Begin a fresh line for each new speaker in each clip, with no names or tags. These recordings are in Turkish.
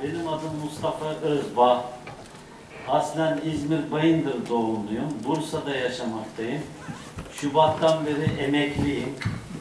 Benim adım Mustafa Özbağ. Aslen İzmir Bayındır doğumluyum. Bursa'da yaşamaktayım. Şubat'tan beri emekliyim.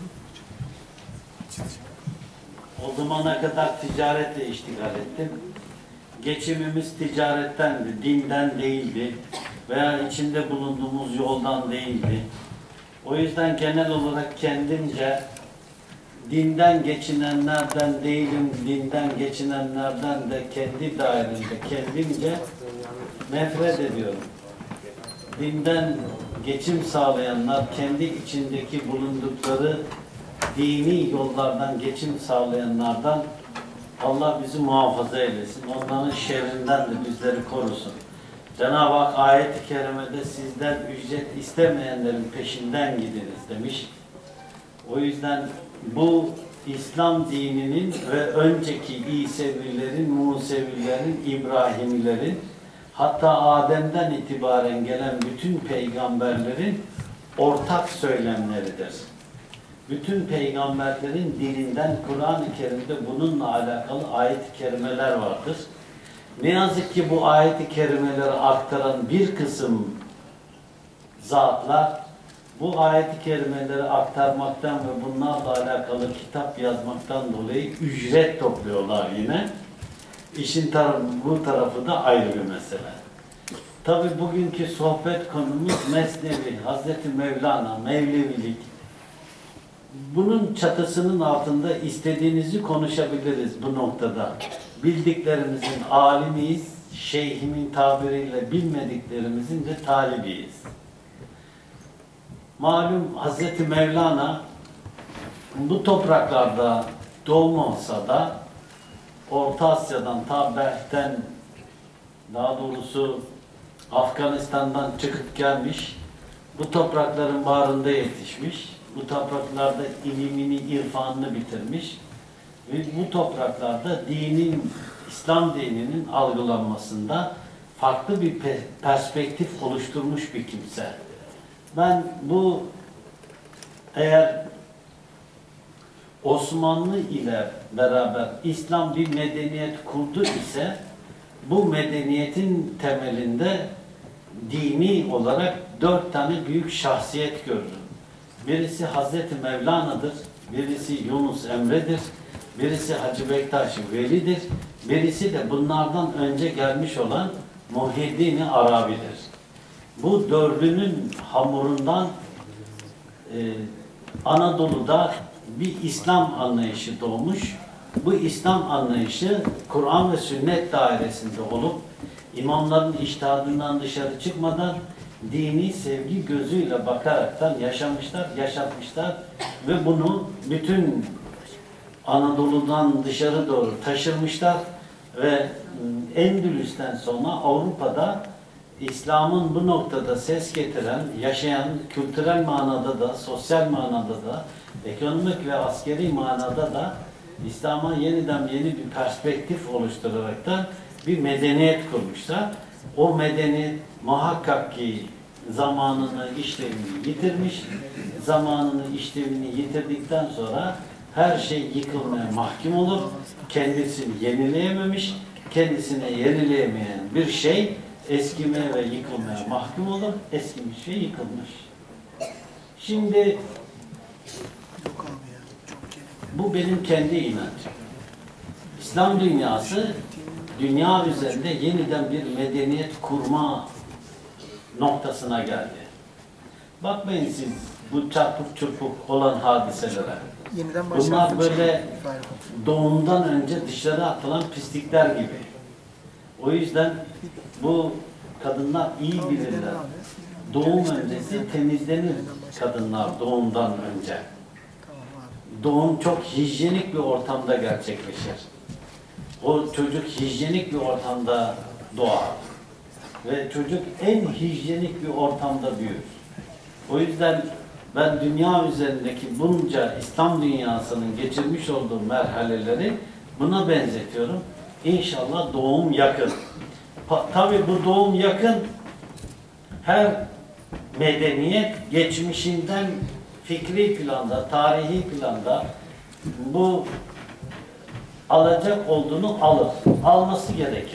O zamana kadar ticaretle iştigal ettim. Geçimimiz ticarettendi, dinden değildi veya içinde bulunduğumuz yoldan değildi. O yüzden genel olarak kendimce dinden geçinenlerden değilim, dinden geçinenlerden de kendi dairemde kendimce nefret ediyorum. Dinden geçim sağlayanlar kendi içindeki bulundukları dini yollardan geçim sağlayanlardan Allah bizi muhafaza eylesin. Onların şerrinden de bizleri korusun. Cenab-ı Hak ayet-i kerimede sizden ücret istemeyenlerin peşinden gidiniz demiş. O yüzden bu İslam dininin ve önceki İsevilerin, Musevilerin, İbrahimilerin hatta Adem'den itibaren gelen bütün peygamberlerin ortak söylemleridir. Bütün peygamberlerin dilinden Kur'an-ı Kerim'de bununla alakalı ayet-i kerimeler vardır. Ne yazık ki bu ayet-i kerimeleri aktaran bir kısım zatlar bu ayet-i kerimeleri aktarmaktan ve bunlarla alakalı kitap yazmaktan dolayı ücret topluyorlar yine. İşin bu tarafı da ayrı bir mesele. Tabi bugünkü sohbet konumuz Mesnevi, Hazreti Mevlana, Mevlevilik. Bunun çatısının altında istediğinizi konuşabiliriz bu noktada. Bildiklerimizin alimiyiz, şeyhimin tabiriyle bilmediklerimizin de talibiyiz. Malum Hazreti Mevlana bu topraklarda doğmasa da Orta Asya'dan, Belh'ten, daha doğrusu Afganistan'dan çıkıp gelmiş, bu toprakların bağrında yetişmiş, bu topraklarda ilimini, irfanını bitirmiş ve bu topraklarda dinin, İslam dininin algılanmasında farklı bir perspektif oluşturmuş bir kimse. Ben bu eğer Osmanlı ile beraber İslam bir medeniyet kurdu ise bu medeniyetin temelinde dini olarak 4 tane büyük şahsiyet gördüm. Birisi Hazreti Mevlana'dır, birisi Yunus Emre'dir, birisi Hacı Bektaş Veli'dir, birisi de bunlardan önce gelmiş olan Muhyiddin-i Arabi'dir. Bu dördünün hamurundan Anadolu'da bir İslam anlayışı doğmuş. Bu İslam anlayışı Kur'an ve sünnet dairesinde olup imamların içtihadından dışarı çıkmadan dini sevgi gözüyle bakaraktan yaşamışlar, yaşatmışlar ve bunu bütün Anadolu'dan dışarı doğru taşırmışlar ve Endülüs'ten sonra Avrupa'da İslam'ın bu noktada ses getiren, yaşayan, kültürel manada da, sosyal manada da, ekonomik ve askeri manada da İslam'a yeniden yeni bir perspektif oluşturarak da bir medeniyet kurmuşlar. O medeniyet muhakkak ki zamanını, işlevini yitirmiş. Zamanını, işlevini yitirdikten sonra her şey yıkılmaya mahkum olur. Kendisini yenileyememiş, kendisine yenileyemeyen bir şey eskimeye ve yıkılmaya mahkum olur. Eskimiş ve yıkılmış. Şimdi bu benim kendi inancım. İslam dünyası dünya üzerinde yeniden bir medeniyet kurma noktasına geldi. Bakmayın siz bu çarpık çırpık olan hadiselere. Bunlar böyle doğumdan önce dışarı atılan pislikler gibi. O yüzden bu kadınlar iyi bilirler. Doğum öncesi temizlenir kadınlar doğumdan önce. Doğum çok hijyenik bir ortamda gerçekleşir. O çocuk hijyenik bir ortamda doğar. Ve çocuk en hijyenik bir ortamda büyür. O yüzden ben dünya üzerindeki bunca İslam dünyasının geçirmiş olduğu merhaleleri buna benzetiyorum. İnşallah doğum yakın. Tabii bu doğum yakın, her medeniyet geçmişinden fikri planda, tarihi planda bu alacak olduğunu alır. Alması gerekir.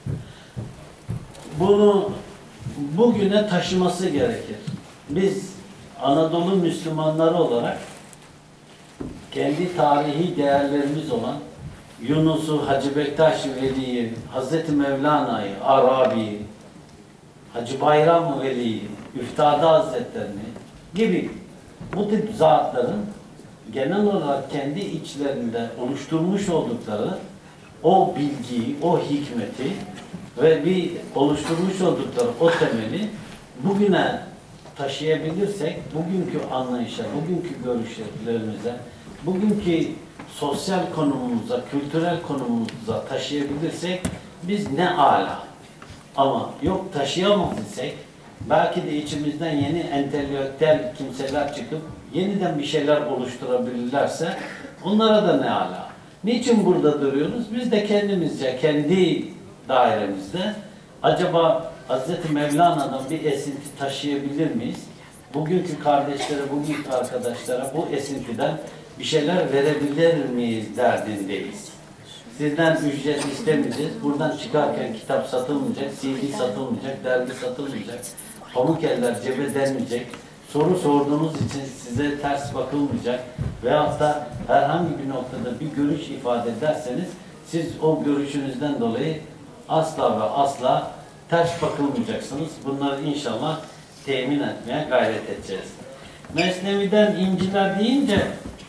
Bunu bugüne taşıması gerekir. Biz Anadolu Müslümanları olarak kendi tarihi değerlerimiz olan Yunus'u, Hacı Bektaş Veli'yi, Hazreti Mevlana'yı, Arabi'yi, Hacı Bayram Veli'yi, Üftade Hazretlerini gibi bu tip zatların genel olarak kendi içlerinde oluşturmuş oldukları o bilgiyi, o hikmeti ve bir oluşturmuş oldukları o temeli bugüne taşıyabilirsek, bugünkü anlayışa, bugünkü görüşlerimize, bugünkü sosyal konumumuza, kültürel konumumuza taşıyabilirsek biz ne âlâ. Ama yok taşıyamaz isek, belki de içimizden yeni entelektüel kimseler çıkıp yeniden bir şeyler oluşturabilirlerse onlara da ne âlâ. Niçin burada duruyoruz? Biz de kendimizce, kendi dairemizde acaba Hz. Mevlana'dan bir esinti taşıyabilir miyiz? Bugünkü kardeşlere, bugünkü arkadaşlara bu esintiden bir şeyler verebilir miyiz derdindeyiz. Sizden ücret istemeyeceğiz. Buradan çıkarken kitap satılmayacak, CD satılmayacak, dergi satılmayacak. Pamuk eller cebe denmeyecek. Soru sorduğunuz için size ters bakılmayacak. Veyahut da herhangi bir noktada bir görüş ifade ederseniz siz o görüşünüzden dolayı asla ve asla ters bakılmayacaksınız. Bunları inşallah temin etmeye gayret edeceğiz. Mesnevi'den inciler deyince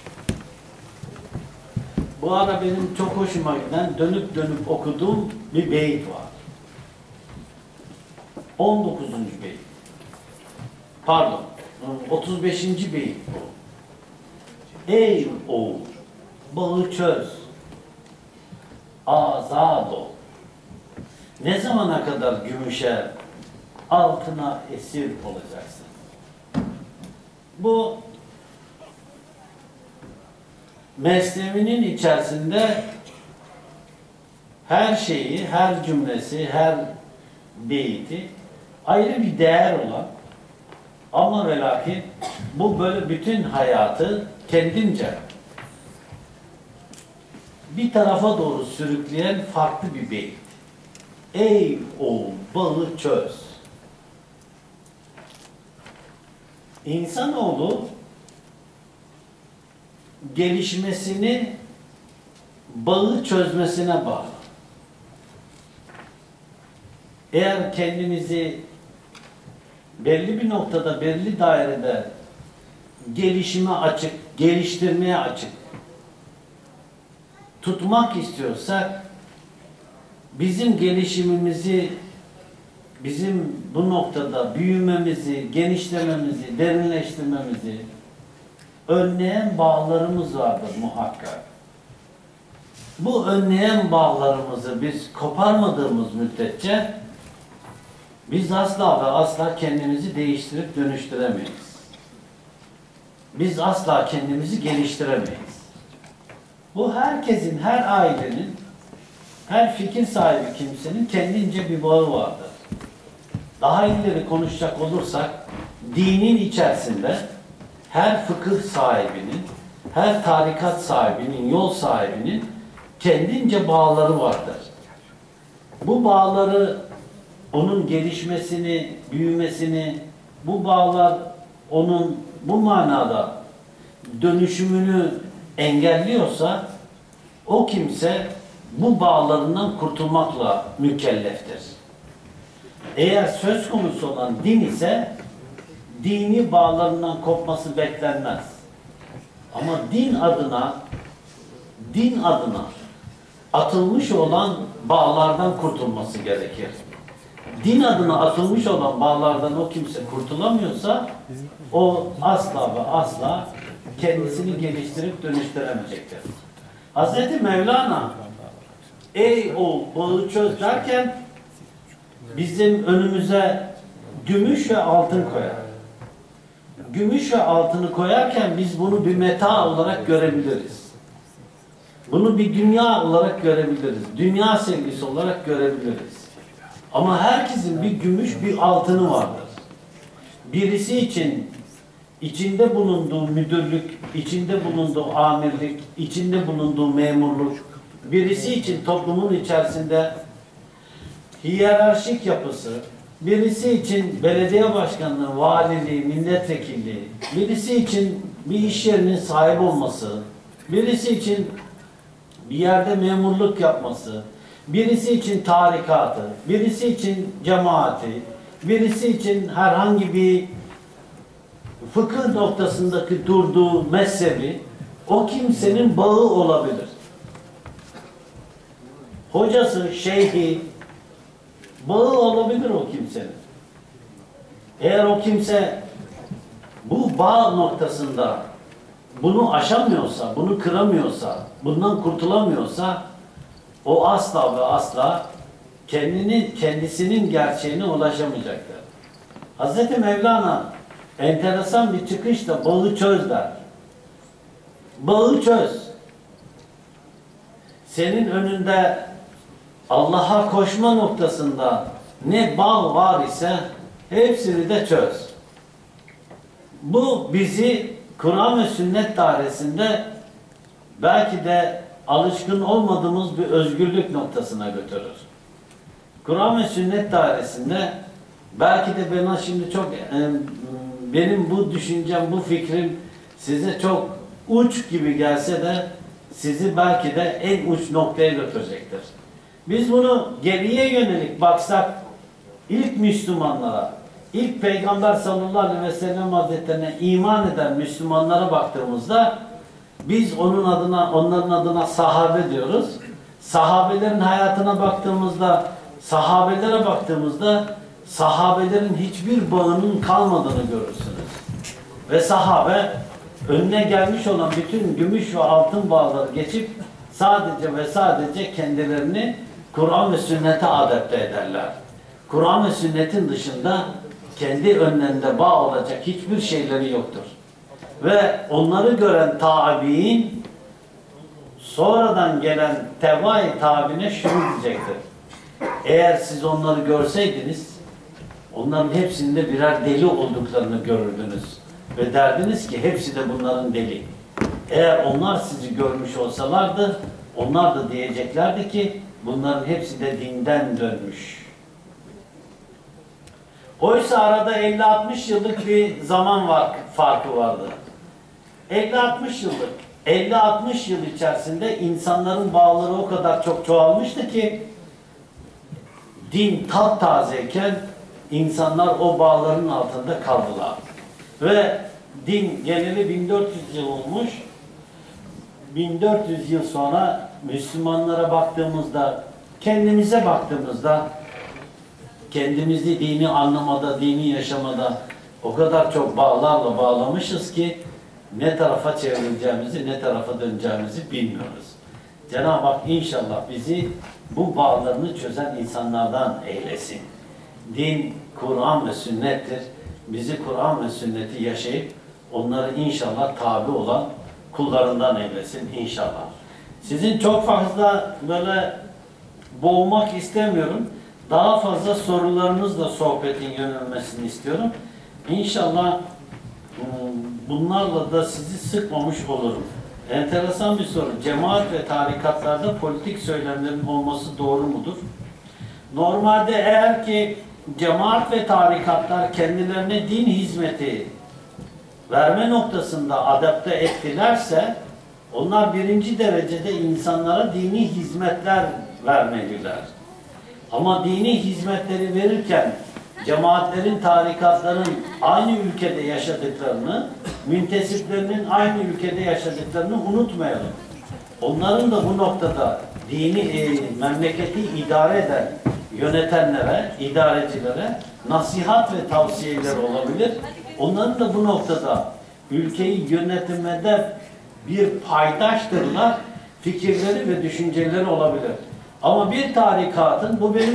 bu ara benim çok hoşuma giden, dönüp dönüp okuduğum bir beyit var. 19. beyit. Pardon, 35. beyit bu. Ey oğul, bağı çöz, azad ol. Ne zamana kadar gümüşe, altına esir olacaksın? Bu Mesnevi'nin içerisinde her şeyi, her cümlesi, her beyti ayrı bir değer olan ama ve lakin bu böyle bütün hayatı kendince bir tarafa doğru sürükleyen farklı bir beyit. Ey oğul bağı çöz. İnsanoğlu gelişmesini bağı çözmesine bağlı. Eğer kendimizi belli bir noktada, belli dairede gelişime açık, geliştirmeye açık tutmak istiyorsak bizim gelişimimizi, bizim bu noktada büyümemizi, genişlememizi, derinleştirmemizi önleyen bağlarımız vardır muhakkak. Bu önleyen bağlarımızı biz koparmadığımız müddetçe biz asla ve asla kendimizi değiştirip dönüştüremeyiz. Biz asla kendimizi geliştiremeyiz. Bu herkesin, her ailenin, her fikir sahibi kimsenin kendince bir bağı vardır. Daha ileri konuşacak olursak, dinin içerisinde her fıkıh sahibinin, her tarikat sahibinin, yol sahibinin kendince bağları vardır. Bu bağları, onun gelişmesini, büyümesini, bu bağlar onun bu manada dönüşümünü engelliyorsa, o kimse bu bağlarından kurtulmakla mükelleftir. Eğer söz konusu olan din ise, dini bağlarından kopması beklenmez. Ama din adına atılmış olan bağlardan kurtulması gerekir. Din adına atılmış olan bağlardan o kimse kurtulamıyorsa, o asla ve asla kendisini geliştirip dönüştüremeyecektir. Hz. Mevlana, ey oğul bağı çöz derken, bizim önümüze gümüş ve altın koyar. Gümüş ve altını koyarken biz bunu bir meta olarak görebiliriz. Bunu bir dünya olarak görebiliriz. Dünya sevgisi olarak görebiliriz. Ama herkesin bir gümüş, bir altını vardır. Birisi için içinde bulunduğu müdürlük, içinde bulunduğu amirlik, içinde bulunduğu memurluk, birisi için toplumun içerisinde hiyerarşik yapısı, birisi için belediye başkanlığı, valiliği, milletvekilliği, birisi için bir iş yerinin sahibi olması, birisi için bir yerde memurluk yapması, birisi için tarikatı, birisi için cemaati, birisi için herhangi bir fıkıh noktasındaki durduğu mezhebi, o kimsenin bağı olabilir. Hocası, şeyhi, bağı olabilir o kimsenin. Eğer o kimse bu bağ noktasında bunu aşamıyorsa, bunu kıramıyorsa, bundan kurtulamıyorsa, o asla ve asla kendisinin gerçeğine ulaşamayacaktır. Hz. Mevlana enteresan bir çıkışla bağı çöz der. Bağı çöz. Senin önünde Allah'a koşma noktasında ne bağ var ise hepsini de çöz. Bu bizi Kur'an ve sünnet dairesinde belki de alışkın olmadığımız bir özgürlük noktasına götürür. Kur'an ve sünnet dairesinde belki de bana şimdi çok benim bu düşüncem, bu fikrim size çok uç gibi gelse de sizi belki de en uç noktaya götürecektir. Biz bunu geriye yönelik baksak, ilk Müslümanlara, ilk Peygamber sallallahu aleyhi ve sellem hazretlerine iman eden Müslümanlara baktığımızda biz onların adına sahabe diyoruz. Sahabelerin hayatına baktığımızda, sahabelerin hiçbir bağının kalmadığını görürsünüz. Ve sahabe önüne gelmiş olan bütün gümüş ve altın bağları geçip sadece ve sadece kendilerini Kur'an ve sünnete adapte ederler. Kur'an ve sünnetin dışında kendi önlerinde bağ olacak hiçbir şeyleri yoktur. Ve onları gören tabi'in sonradan gelen teba-i tabi'ne şunu diyecektir. Eğer siz onları görseydiniz, onların hepsinde birer deli olduklarını görürdünüz. Ve derdiniz ki hepsi de bunların deli. Eğer onlar sizi görmüş olsalardı, onlar da diyeceklerdi ki bunların hepsi de dinden dönmüş. Oysa arada 50-60 yıllık bir zaman farkı vardı. 50-60 yıllık. 50-60 yıl içerisinde insanların bağları o kadar çok çoğalmıştı ki din taptazeyken insanlar o bağların altında kaldılar. Ve din geleli 1400 yıl olmuş. 1400 yıl sonra Müslümanlara baktığımızda, kendimize baktığımızda, kendimizi dini anlamada, dini yaşamada o kadar çok bağlarla bağlamışız ki ne tarafa çevrileceğimizi, ne tarafa döneceğimizi bilmiyoruz. Cenab-ı Hak inşallah bizi bu bağlarını çözen insanlardan eylesin. Din, Kur'an ve sünnettir. Bizi Kur'an ve sünneti yaşayıp onları inşallah tabi olan kullarından eylesin inşallah. Sizin çok fazla böyle boğmak istemiyorum. Daha fazla sorularınızla sohbetin yönelmesini istiyorum. İnşallah bunlarla da sizi sıkmamış olurum. Enteresan bir soru. Cemaat ve tarikatlarda politik söylemlerin olması doğru mudur? Normalde eğer ki cemaat ve tarikatlar kendilerine din hizmeti verme noktasında adapte ettilerse onlar birinci derecede insanlara dini hizmetler vermeliler. Ama dini hizmetleri verirken cemaatlerin, tarikatların aynı ülkede yaşadıklarını, müntesiplerinin aynı ülkede yaşadıklarını unutmayalım. Onların da bu noktada dini, memleketi idare eden yönetenlere, idarecilere nasihat ve tavsiyeler olabilir. Onların da bu noktada ülkeyi yönetimde bir paydaştırlar, fikirleri ve düşünceleri olabilir. Ama bir tarikatın, bu benim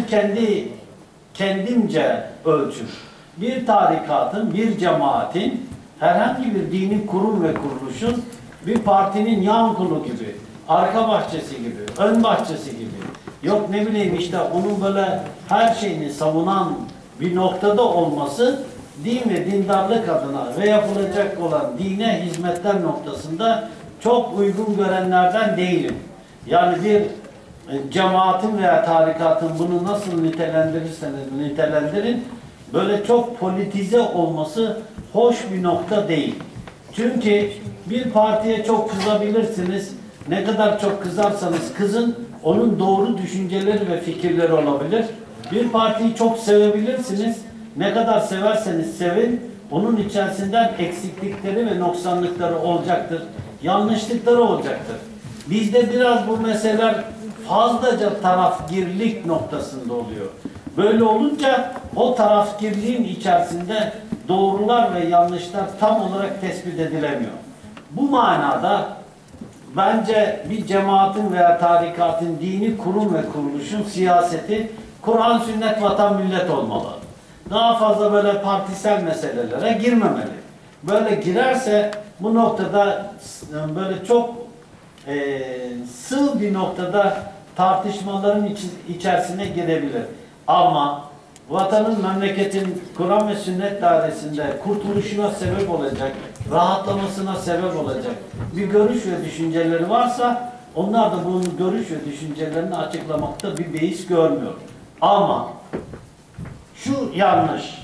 kendimce ölçüm. Bir tarikatın, bir cemaatin, herhangi bir dinin kurum ve kuruluşun bir partinin yan kolu gibi, arka bahçesi gibi, ön bahçesi gibi, yok ne bileyim işte onun böyle her şeyini savunan bir noktada olması din ve dindarlık adına ve yapılacak olan dine hizmetler noktasında çok uygun görenlerden değilim. Yani bir cemaatin veya tarikatın bunu nasıl nitelendirirseniz nitelendirin, böyle çok politize olması hoş bir nokta değil. Çünkü bir partiye çok kızabilirsiniz. Ne kadar çok kızarsanız kızın, onun doğru düşünceleri ve fikirleri olabilir. Bir partiyi çok sevebilirsiniz. Ne kadar severseniz sevin, onun içerisinden eksiklikleri ve noksanlıkları olacaktır. Yanlışlıkları olacaktır. Bizde biraz bu meseleler fazlaca tarafgirlik noktasında oluyor. Böyle olunca o tarafgirliğin içerisinde doğrular ve yanlışlar tam olarak tespit edilemiyor. Bu manada bence bir cemaatin veya tarikatın, dini kurum ve kuruluşun siyaseti Kur'an, sünnet, vatan, millet olmalı. Daha fazla böyle partisel meselelere girmemeli. Böyle girerse bu noktada böyle çok sığ bir noktada tartışmaların içerisine girebilir. Ama vatanın, memleketin Kur'an ve sünnet dairesinde kurtuluşuna sebep olacak, rahatlamasına sebep olacak bir görüş ve düşünceleri varsa onlar da bunun görüş ve düşüncelerini açıklamakta bir beis görmüyor. Ama şu yanlış.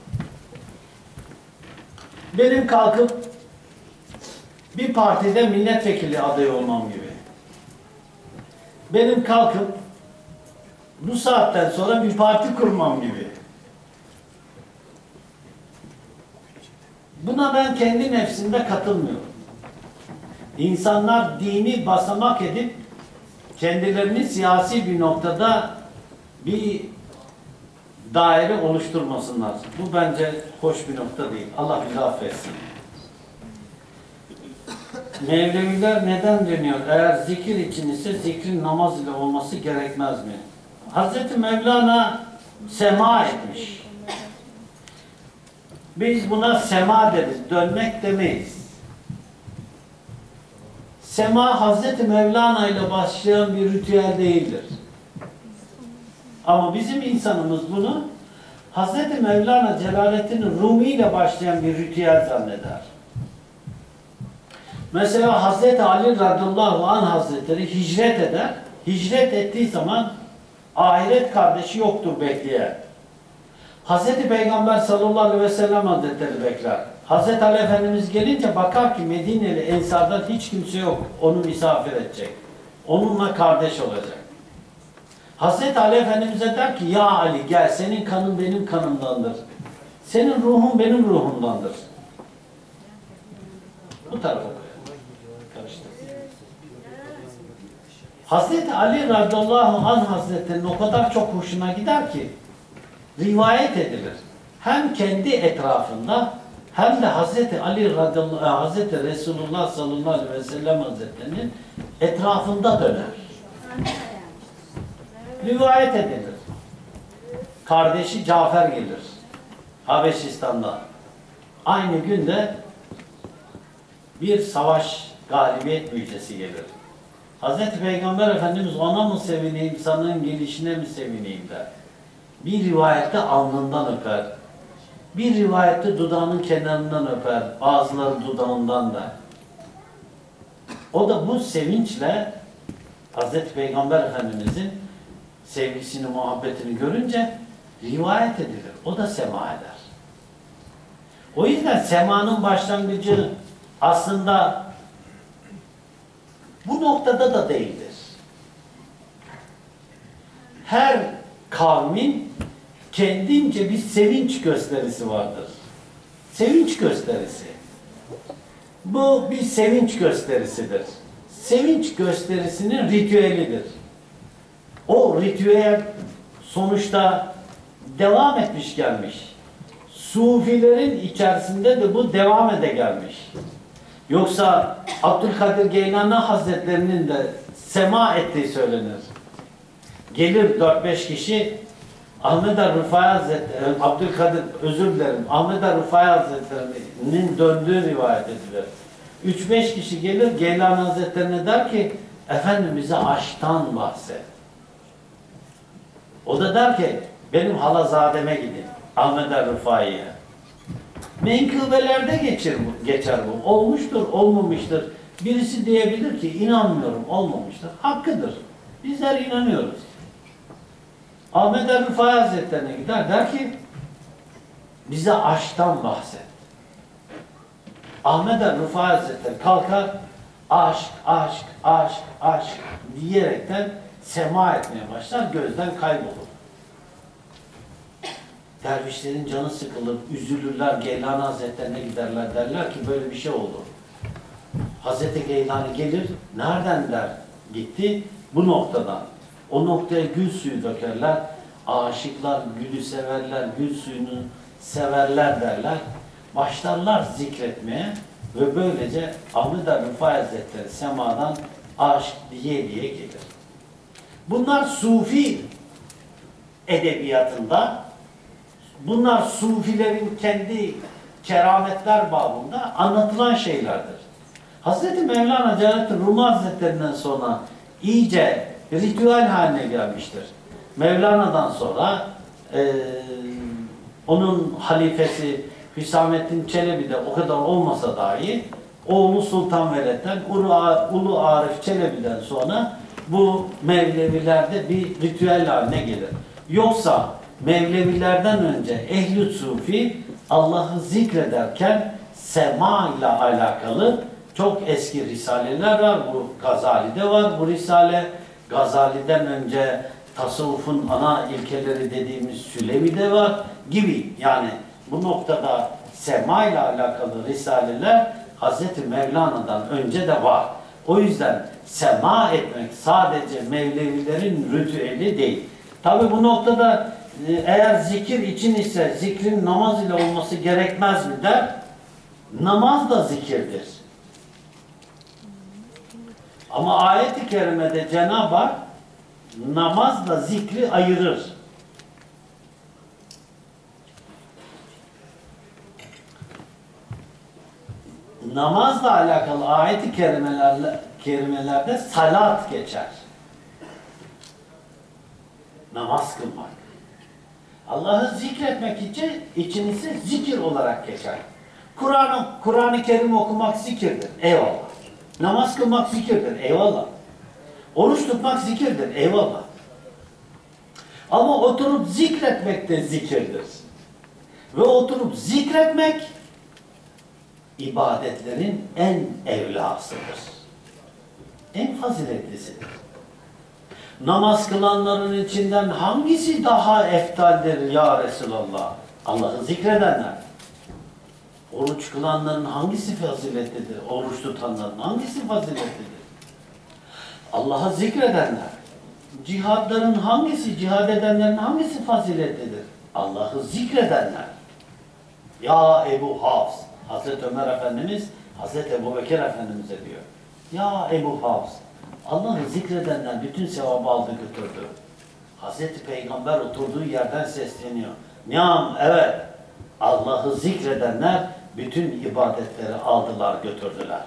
Benim kalkıp bir partide milletvekili adayı olmam gibi. Benim kalkıp bu saatten sonra bir parti kurmam gibi. Buna ben kendi nefsimde katılmıyorum. İnsanlar dini basamak edip kendilerini siyasi bir noktada bir daire oluşturmasınlar. Bu bence hoş bir nokta değil. Allah bizi affetsin. Mevleviler neden deniyor? Eğer zikir için ise zikrin namaz ile olması gerekmez mi? Hazreti Mevlana sema etmiş. Biz buna sema deriz, dönmek demeyiz. Sema Hazreti Mevlana ile başlayan bir ritüel değildir. Ama bizim insanımız bunu Hazreti Mevlana Celaleddin Rumi ile başlayan bir ritüel zanneder. Mesela Hazreti Ali radıyallahu anh Hazretleri hicret eder. Hicret ettiği zaman ahiret kardeşi yoktur bekleyen. Hazreti Peygamber sallallahu aleyhi ve sellem Hazretleri bekler. Hazreti Ali Efendimiz gelince bakar ki Medine'li ensardan hiç kimse yok. Onu misafir edecek. Onunla kardeş olacak. Hazreti Ali Efendimiz'e der ki ya Ali gel, senin kanın benim kanımdandır. Senin ruhun benim ruhumdandır. Bu tarafa koyalım. Karıştı. Hazreti Ali radıyallahu anh Hazretleri'nin o kadar çok hoşuna gider ki rivayet edilir. Hem kendi etrafında hem de Hazreti Ali radıyallahu anh, Hazreti Resulullah sallallahu aleyhi ve sellem Hazretleri'nin etrafında döner. Rivayet edilir. Kardeşi Cafer gelir. Habeşistan'da. Aynı günde bir savaş galibiyet müjdesi gelir. Hazreti Peygamber Efendimiz ona mı sevineyim, sanın gelişine mi sevineyim der. Bir rivayette alnından öper. Bir rivayette dudağının kenarından öper. Bazıları dudağından da. O da bu sevinçle Hazreti Peygamber Efendimizin sevgisini, muhabbetini görünce rivayet edilir. O da sema eder. O yüzden semanın başlangıcı aslında bu noktada da değildir. Her kavmin kendince bir sevinç gösterisi vardır. Sevinç gösterisi. Bu bir sevinç gösterisidir. Sevinç gösterisinin ritüelidir. O ritüel sonuçta devam etmiş gelmiş. Sufilerin içerisinde de bu devam ede gelmiş. Yoksa Abdülkadir Geylani Hazretlerinin de sema ettiği söylenir. Gelir 4-5 kişi Ahmet Rıfai Hazretleri, Abdülkadir özür dilerim, Ahmet Rıfai Hazretleri'nin döndüğü rivayet edilir. 3-5 kişi gelir Geylani Hazretlerine der ki efendim bize aşktan bahset. O da der ki benim halazademe gidin Ahmet Rıfai'ye. Menkıbelerde geçer bu. Olmuştur, olmamıştır. Birisi diyebilir ki inanmıyorum, olmamıştır. Hakkıdır. Bizler inanıyoruz. Ahmet Er Rıfai Hazretlerine gider, der ki bize aşktan bahset. Ahmet Er Rıfai Hazretleri kalkar, aşk, aşk, aşk, aşk diyerekten sema etmeye başlar, gözden kaybolur. Dervişlerin canı sıkılır, üzülürler, Geylani Hazretlerine giderler, derler ki böyle bir şey oldu. Hazreti Geylani gelir, nereden der gitti? Bu noktadan. O noktaya gül suyu dökerler, aşıklar gülü severler, gül suyunu severler derler. Başlarlar zikretmeye ve böylece Ahmet Er Rıfai Hazretleri semadan aşk diye diye gelir. Bunlar Sufi edebiyatında, bunlar Sufilerin kendi kerametler babında anlatılan şeylerdir. Hazreti Mevlana Celaleddin Rumi Hazretlerinden sonra iyice ritüel haline gelmiştir. Mevlana'dan sonra onun halifesi Hüsamettin Çelebi de o kadar olmasa dahi oğlu Sultan Veled'den Ulu Arif Çelebi'den sonra bu Mevlevilerde bir ritüel haline gelir. Yoksa Mevlevilerden önce Ehl-i Sufi Allah'ı zikrederken sema ile alakalı çok eski risaleler var. Bu Gazali'de var bu risale. Gazali'den önce tasavvufun ana ilkeleri dediğimiz Sülevi'de var gibi. Yani bu noktada sema ile alakalı risaleler Hazreti Mevlana'dan önce de var. O yüzden sema etmek sadece Mevlevilerin ritüeli değil. Tabi bu noktada eğer zikir için ise zikrin namaz ile olması gerekmez mi der? Namaz da zikirdir. Ama ayet-i kerimede Cenab-ı Hak namazla zikri ayırır. Namazla alakalı ayet-i kerimelerde salat geçer. Namaz kılmak. Allah'ı zikretmek için ise zikir olarak geçer. Kur'an-ı Kerim okumak zikirdir. Eyvallah. Namaz kılmak zikirdir. Eyvallah. Oruç tutmak zikirdir. Eyvallah. Ama oturup zikretmek de zikirdir. Ve oturup zikretmek ibadetlerin en evlasıdır. En faziletlisidir. Namaz kılanların içinden hangisi daha eftaldir ya Resulallah? Allah'ı zikredenler. Oruç kılanların hangisi faziletlidir? Oruç tutanların hangisi faziletlidir? Allah'ı zikredenler. Cihadların hangisi, cihad edenlerin hangisi faziletlidir? Allah'ı zikredenler. Ya Ebu Hafs, Hazreti Ömer Efendimiz, Hazreti Ebu Bekir Efendimiz'e diyor. Ya Ebu Hafs, Allah'ı zikredenler bütün sevabı aldı götürdü. Hazreti Peygamber oturduğu yerden sesleniyor. Niam, evet, Allah'ı zikredenler bütün ibadetleri aldılar götürdüler.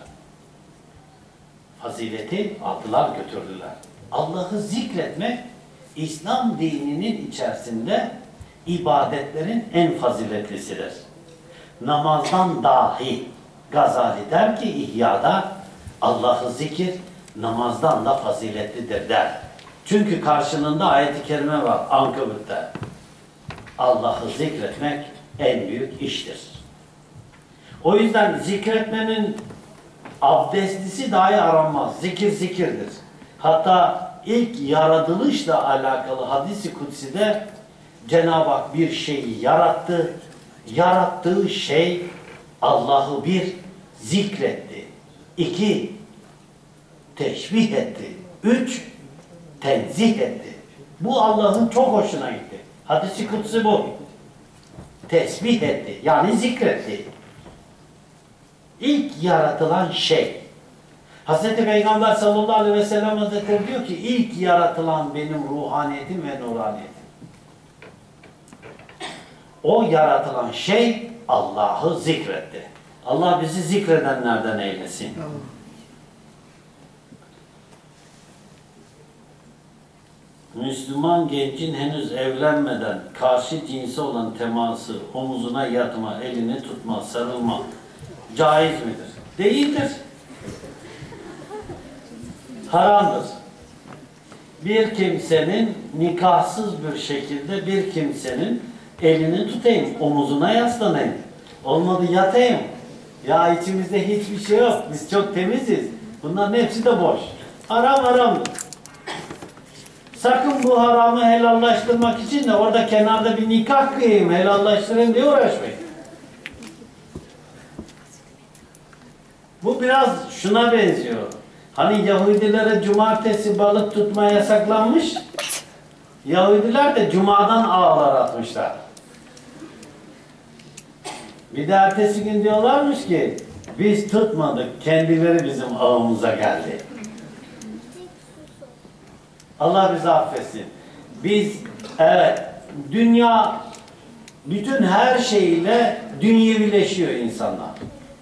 Fazileti aldılar götürdüler. Allah'ı zikretmek İslam dininin içerisinde ibadetlerin en faziletlisidir. Namazdan dahi Gazali der ki İhya'da Allah'ı zikir namazdan da faziletlidir der. Çünkü karşılığında ayet-i kerime var Ankebut'ta. Allah'ı zikretmek en büyük iştir. O yüzden zikretmenin abdestlisi dahi aranmaz. Zikir zikirdir. Hatta ilk yaratılışla alakalı hadis-i kutsi'de Cenab-ı Hak bir şeyi yarattı. Yarattığı şey Allah'ı bir zikretti. 2 teşbih etti. 3 tenzih etti. Bu Allah'ın çok hoşuna gitti. Hadis-i kutsi bu. Tesbih etti. Yani zikretti. İlk yaratılan şey. Hazreti Peygamber sallallahu aleyhi ve sellem Hazretleri diyor ki ilk yaratılan benim ruhaniyetim ve nuraniyetim. O yaratılan şey Allah'ı zikretti. Allah bizi zikredenlerden eylesin. Müslüman gencin henüz evlenmeden karşı cinsi olan teması, omuzuna yatma, elini tutma, sarılma caiz midir? Değildir. haramdır. Bir kimsenin nikahsız bir şekilde bir kimsenin elini tutayım, omuzuna yaslanayım. Olmadı yatayım. Ya içimizde hiçbir şey yok. Biz çok temiziz. Bunların hepsi de boş. Haram haramdır. Sakın bu haramı helallaştırmak için de orada kenarda bir nikah kıyayım, helallaştırayım diye uğraşmayın. Bu biraz şuna benziyor. Hani Yahudilere cumartesi balık tutma yasaklanmış. Yahudiler de cumadan ağlar atmışlar. Bir de ertesi gün diyorlarmış ki biz tutmadık, kendileri bizim ağımıza geldi. Allah bizi affetsin. Biz, evet, dünya bütün her şeyle dünyevileşiyor insanlar.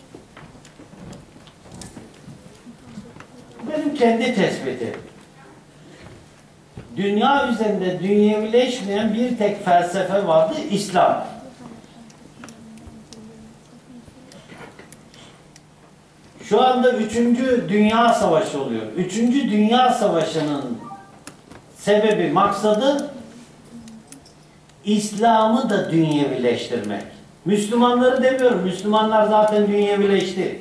Benim kendi tespitim. Dünya üzerinde dünyevileşmeyen bir tek felsefe vardı, İslam. Şu anda 3. Dünya Savaşı oluyor. 3. Dünya Savaşı'nın sebebi, maksadı İslam'ı da dünyevileştirmek. Müslümanları demiyorum. Müslümanlar zaten dünyevileşti.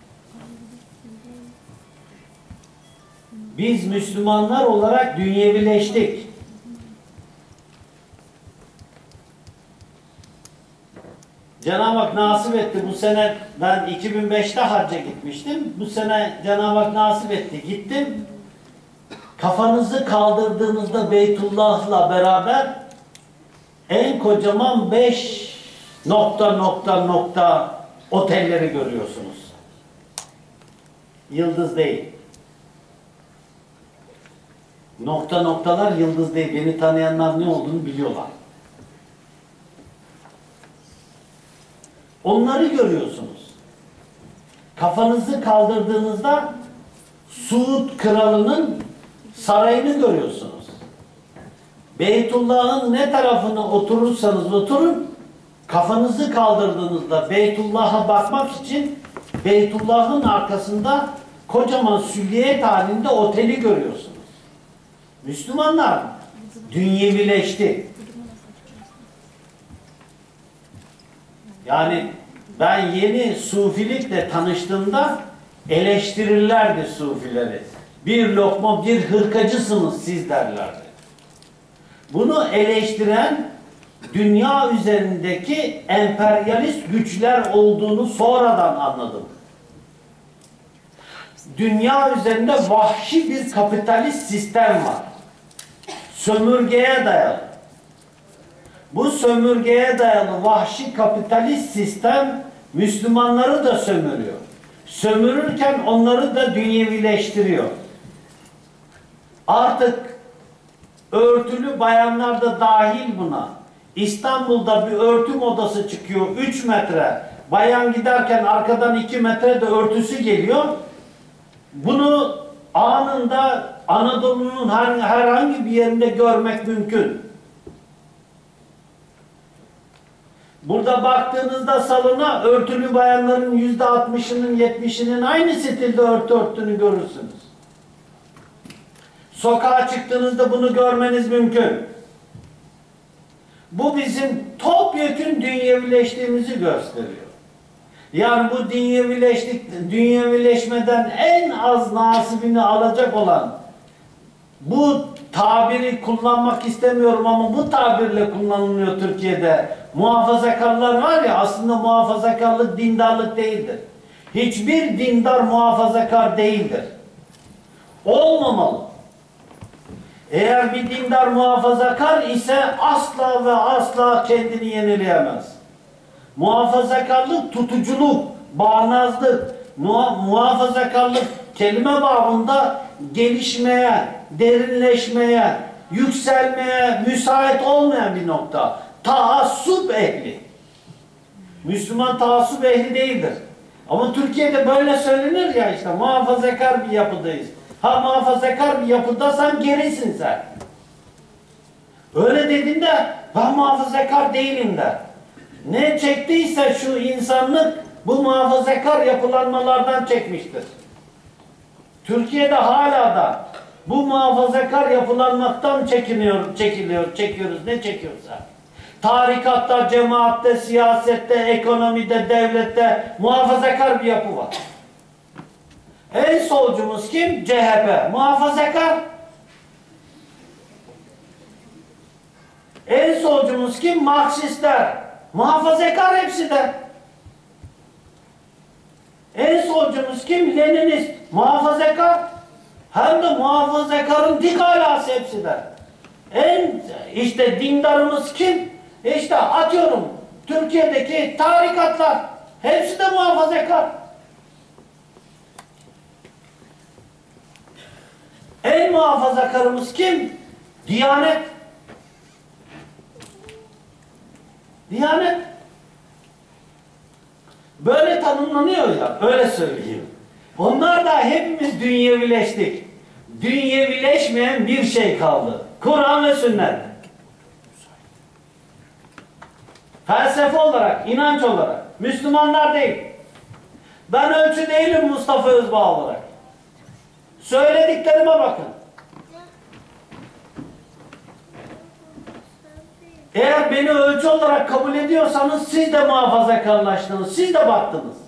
Biz Müslümanlar olarak dünyevileştik. Cenab-ı Hak nasip etti. Bu sene ben 2005'te hacca gitmiştim. Bu sene Cenab-ı Hak nasip etti. Gittim. Kafanızı kaldırdığınızda Beytullah'la beraber en kocaman 5 nokta otelleri görüyorsunuz. Yıldız değil. Noktalar yıldız değil. Beni tanıyanlar ne olduğunu biliyorlar. Onları görüyorsunuz. Kafanızı kaldırdığınızda Suud kralının sarayını görüyorsunuz. Beytullah'ın ne tarafına oturursanız oturun, kafanızı kaldırdığınızda Beytullah'a bakmak için Beytullah'ın arkasında kocaman sülliyet halinde oteli görüyorsunuz. Müslümanlar dünyevileşti. Yani ben yeni sufilikle tanıştığımda eleştirirlerdi sufileri. Bir lokma, bir hırkacısınız siz derlerdi. Bunu eleştiren dünya üzerindeki emperyalist güçler olduğunu sonradan anladım. Dünya üzerinde vahşi bir kapitalist sistem var. Sömürgeye dayalı. Bu sömürgeye dayalı vahşi kapitalist sistem Müslümanları da sömürüyor. Sömürürken onları da dünyevileştiriyor. Artık örtülü bayanlar da dahil buna. İstanbul'da bir örtü modası çıkıyor 3 metre. Bayan giderken arkadan 2 metre de örtüsü geliyor. Bunu anında Anadolu'nun herhangi bir yerinde görmek mümkün. Burada baktığınızda salona örtülü bayanların %60'ının 70'inin aynı stilde örtü örttüğünü görürsünüz. Sokağa çıktığınızda bunu görmeniz mümkün. Bu bizim topyekün dünyevileştiğimizi gösteriyor. Yani bu dünyevileşmeden en az nasibini alacak olan, bu tabiri kullanmak istemiyorum ama bu tabirle kullanılıyor Türkiye'de. Muhafazakarlar var ya, aslında muhafazakarlık dindarlık değildir. Hiçbir dindar muhafazakar değildir. Olmamalı. Eğer bir dindar muhafazakar ise asla ve asla kendini yenileyemez. Muhafazakarlık tutuculuk, bağnazlık, muhafazakarlık kelime bağında gelişmeye, derinleşmeye, yükselmeye müsait olmayan bir nokta. Taassup ehli. Müslüman taassup ehli değildir. Ama Türkiye'de böyle söylenir ya, işte muhafazakar bir yapıdayız. Ha, muhafazakar bir yapıdasan gerisin sen. Öyle dediğinde ben muhafazakar değilim der. Ne çektiyse şu insanlık bu muhafazakar yapılanmalardan çekmiştir. Türkiye'de hala da bu muhafazakar yapılanmaktan çekiyoruz. Ne çekiyorsa. Tarikatta, cemaatte, siyasette, ekonomide, devlette muhafazakar bir yapı var. En solcumuz kim? CHP. Muhafazakar. En solcumuz kim? Marksistler. Muhafazakar hepsi de. En solcumuz kim? Leninist. Muhafazakar. Hem de muhafazakarın dik alası hepsi de. İşte dindarımız kim? İşte atıyorum Türkiye'deki tarikatlar. Hepsi de muhafazakar. En muhafazakarımız kim? Diyanet. Diyanet. Böyle tanımlanıyor ya, öyle söyleyeyim. Onlar da hepimiz dünyevileştik. Dünyevileşmeyen bir şey kaldı. Kur'an ve sünnet. Felsefe olarak, inanç olarak. Müslümanlar değil. Ben ölçü değilim Mustafa Özbağ olarak. Söylediklerime bakın. Eğer beni ölçü olarak kabul ediyorsanız siz de muhafazakarlaştınız. Siz de baktınız.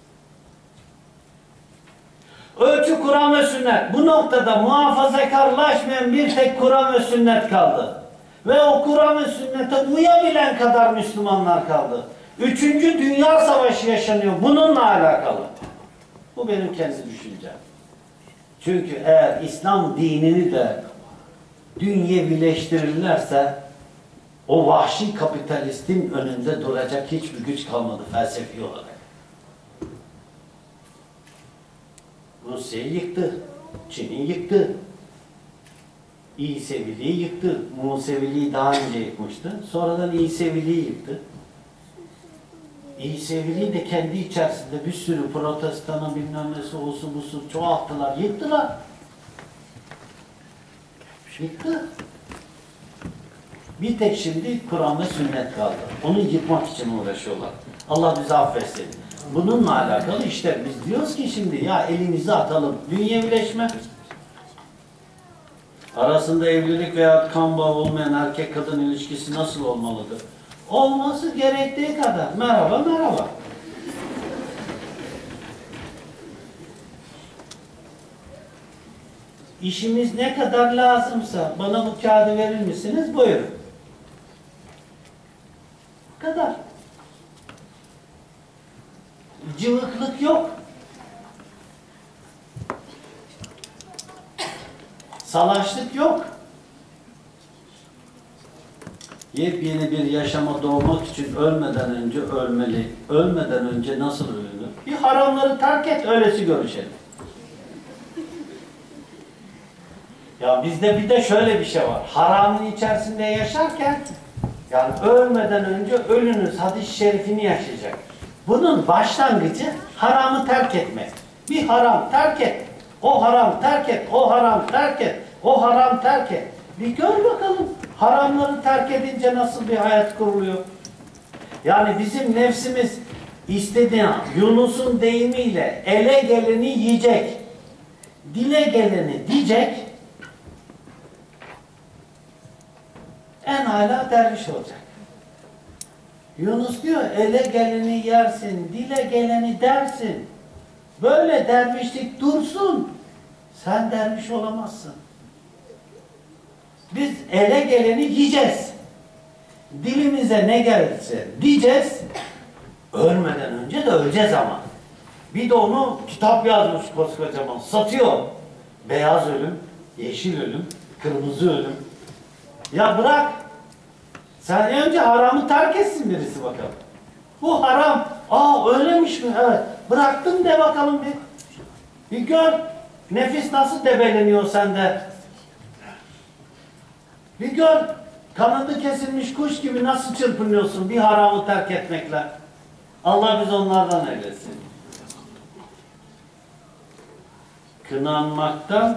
Ölçü Kur'an ve sünnet. Bu noktada muhafazakarlaşmayan bir tek Kur'an ve sünnet kaldı. Ve o Kur'an ve sünnete uyabilen kadar Müslümanlar kaldı. 3. Dünya Savaşı yaşanıyor. Bununla alakalı. Bu benim kendi düşüncem. Çünkü eğer İslam dinini de dünyevileştirirlerse o vahşi kapitalistin önünde duracak hiçbir güç kalmadı felsefi olarak. Rusya'yı yıktı, Çin'i yıktı, İseviliği yıktı, Museviliği daha önce yıkmıştı, sonradan İseviliği yıktı. İseviliği de kendi içerisinde bir sürü protestanı bilmem nesi olsun busu çoğalttılar, yıktılar. Yıktı. Bir tek şimdi Kur'an ve sünnet kaldı. Onu yıkmak için uğraşıyorlar. Allah bizi affetsin. Bununla alakalı işte biz diyoruz ki şimdi ya elimizi atalım. Dünyevileşme. Arasında evlilik veya kan bağı olmayan erkek kadın ilişkisi nasıl olmalıdır? Olması gerektiği kadar. Merhaba merhaba. İşimiz ne kadar lazımsa bana bu kağıdı verir misiniz? Buyurun. Bu kadar. Cıvıklık yok. Salaşlık yok. Yepyeni bir yaşama doğmak için ölmeden önce ölmeli. Ölmeden önce nasıl ölünür? Bir haramları terk et, öylesi görüşelim. Ya bizde bir de şöyle bir şey var. Haramın içerisinde yaşarken yani ölmeden önce ölünüz hadis-i şerifini yaşayacak. Bunun başlangıcı haramı terk etmek. Bir haram terk et. O haram terk et. O haram terk et. O haram terk et. Bir gör bakalım haramları terk edince nasıl bir hayat kuruluyor. Yani bizim nefsimiz istediği Yunus'un deyimiyle ele geleni yiyecek. Dile geleni diyecek. En âlâ derviş olacak. Yunus diyor, ele geleni yersin, dile geleni dersin. Böyle dervişlik dursun. Sen derviş olamazsın. Biz ele geleni yiyeceğiz. Dilimize ne gelirse diyeceğiz. Ölmeden önce de öleceğiz ama. Bir de onu kitap yazmış koskocaman. Satıyor. Beyaz ölüm, yeşil ölüm, kırmızı ölüm. Ya bırak. Sen önce haramı terk etsin birisi bakalım. Bu haram. Aa öylemiş mi? Evet. Bıraktım de bakalım bir. Bir gör. Nefis nasıl debeleniyor sende. Bir gör. Kanadı kesilmiş kuş gibi nasıl çırpınıyorsun bir haramı terk etmekle. Allah biz onlardan eylesin. Kınanmaktan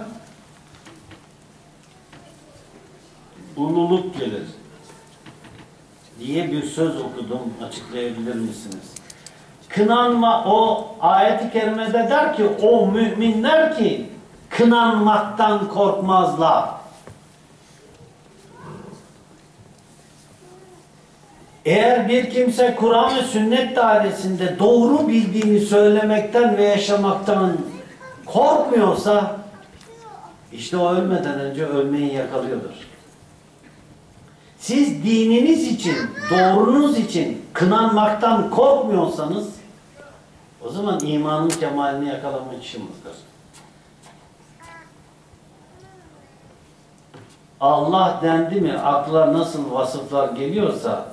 ululuk gelir diye bir söz okudum. Açıklayabilir misiniz? Kınanma, o ayet-i kerimede der ki o müminler ki kınanmaktan korkmazlar. Eğer bir kimse Kur'an ve sünnet dairesinde doğru bildiğini söylemekten ve yaşamaktan korkmuyorsa, işte o ölmeden önce ölmeyi yakalıyordur. Siz dininiz için, doğrunuz için kınanmaktan korkmuyorsanız, o zaman imanın kemalini yakalamışsınızdır. Allah dendi mi, akla nasıl vasıflar geliyorsa,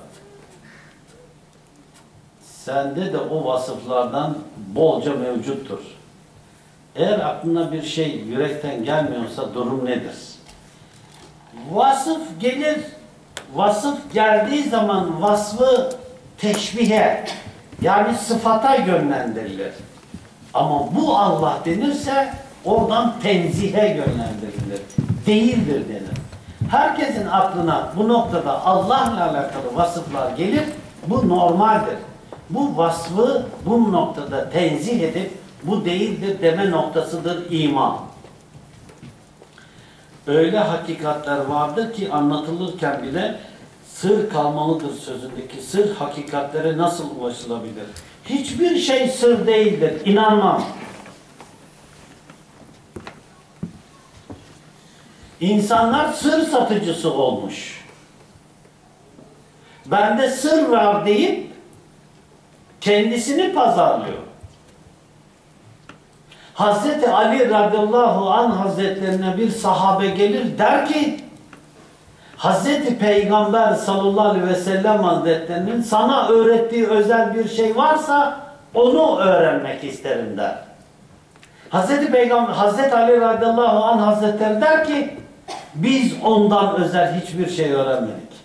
sende de o vasıflardan bolca mevcuttur. Eğer aklına bir şey yürekten gelmiyorsa durum nedir? Vasıf gelir, vasıf geldiği zaman vasfı teşbihe, yani sıfata yönlendirilir. Ama bu Allah denirse oradan tenzihe yönlendirilir. Değildir denir. Herkesin aklına bu noktada Allah'la alakalı vasıflar gelir, bu normaldir. Bu vasfı bu noktada tenzih edip bu değildir deme noktasıdır iman. Öyle hakikatler vardır ki anlatılırken bile sır kalmalıdır sözündeki sır hakikatlere nasıl ulaşılabilir? Hiçbir şey sır değildir. İnanmam. İnsanlar sır satıcısı olmuş. Bende sır var deyip kendisini pazarlıyor. Hazreti Ali radıyallahu anh hazretlerine bir sahabe gelir der ki Hazreti Peygamber sallallahu aleyhi ve sellem hazretlerinin sana öğrettiği özel bir şey varsa onu öğrenmek isterim der. Hazreti Peygamber, Hazreti Ali radıyallahu anh hazretleri der ki biz ondan özel hiçbir şey öğrenmedik.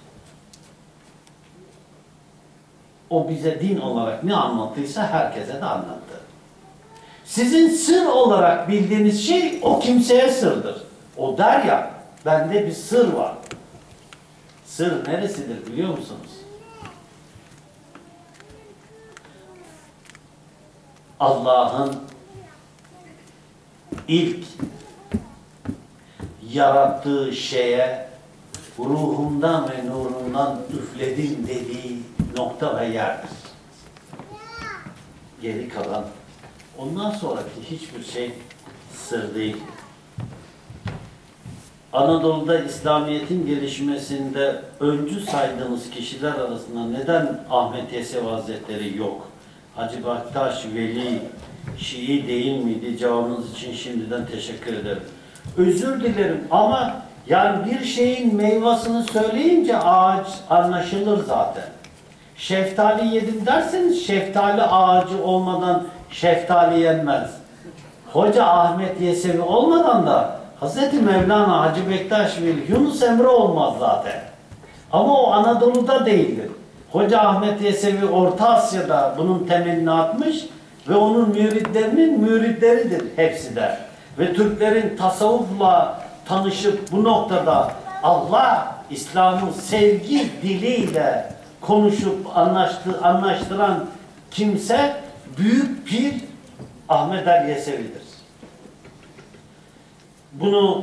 O bize din olarak ne anlattıysa herkese de anlattı. Sizin sır olarak bildiğiniz şey o kimseye sırdır. O der ya, bende bir sır var. Sır neresidir biliyor musunuz? Allah'ın ilk yarattığı şeye ruhumdan ve nurumdan üfledim dediği nokta ve yerdir. Geri kalan ondan sonraki hiçbir şey sır değil. Anadolu'da İslamiyet'in gelişmesinde öncü saydığımız kişiler arasında neden Ahmet Yesevi Hazretleri yok? Hacı Bektaş Veli Şii değil miydi? Cevabınız için şimdiden teşekkür ederim. Özür dilerim ama yani bir şeyin meyvasını söyleyince ağaç anlaşılır zaten. Şeftali yedim derseniz şeftali ağacı olmadan şeftali yenmez. Hoca Ahmet Yesevi olmadan da Hazreti Mevlana Hacı Bektaş Veli Yunus Emre olmaz zaten. Ama o Anadolu'da değildir. Hoca Ahmet Yesevi Orta Asya'da bunun temelini atmış ve onun müritlerinin müritleridir hepsi de. Ve Türklerin tasavvufla tanışıp bu noktada Allah, İslam'ın sevgi diliyle konuşup anlaştıran kimse Büyük Pir Ahmet Ali Yesevi'dir. Bunu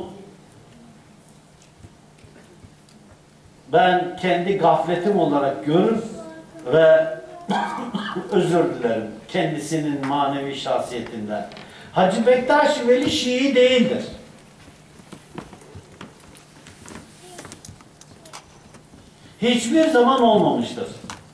ben kendi gafletim olarak görür ve özür dilerim kendisinin manevi şahsiyetinden. Hacı Bektaş Veli Şii değildir. Hiçbir zaman olmamıştır.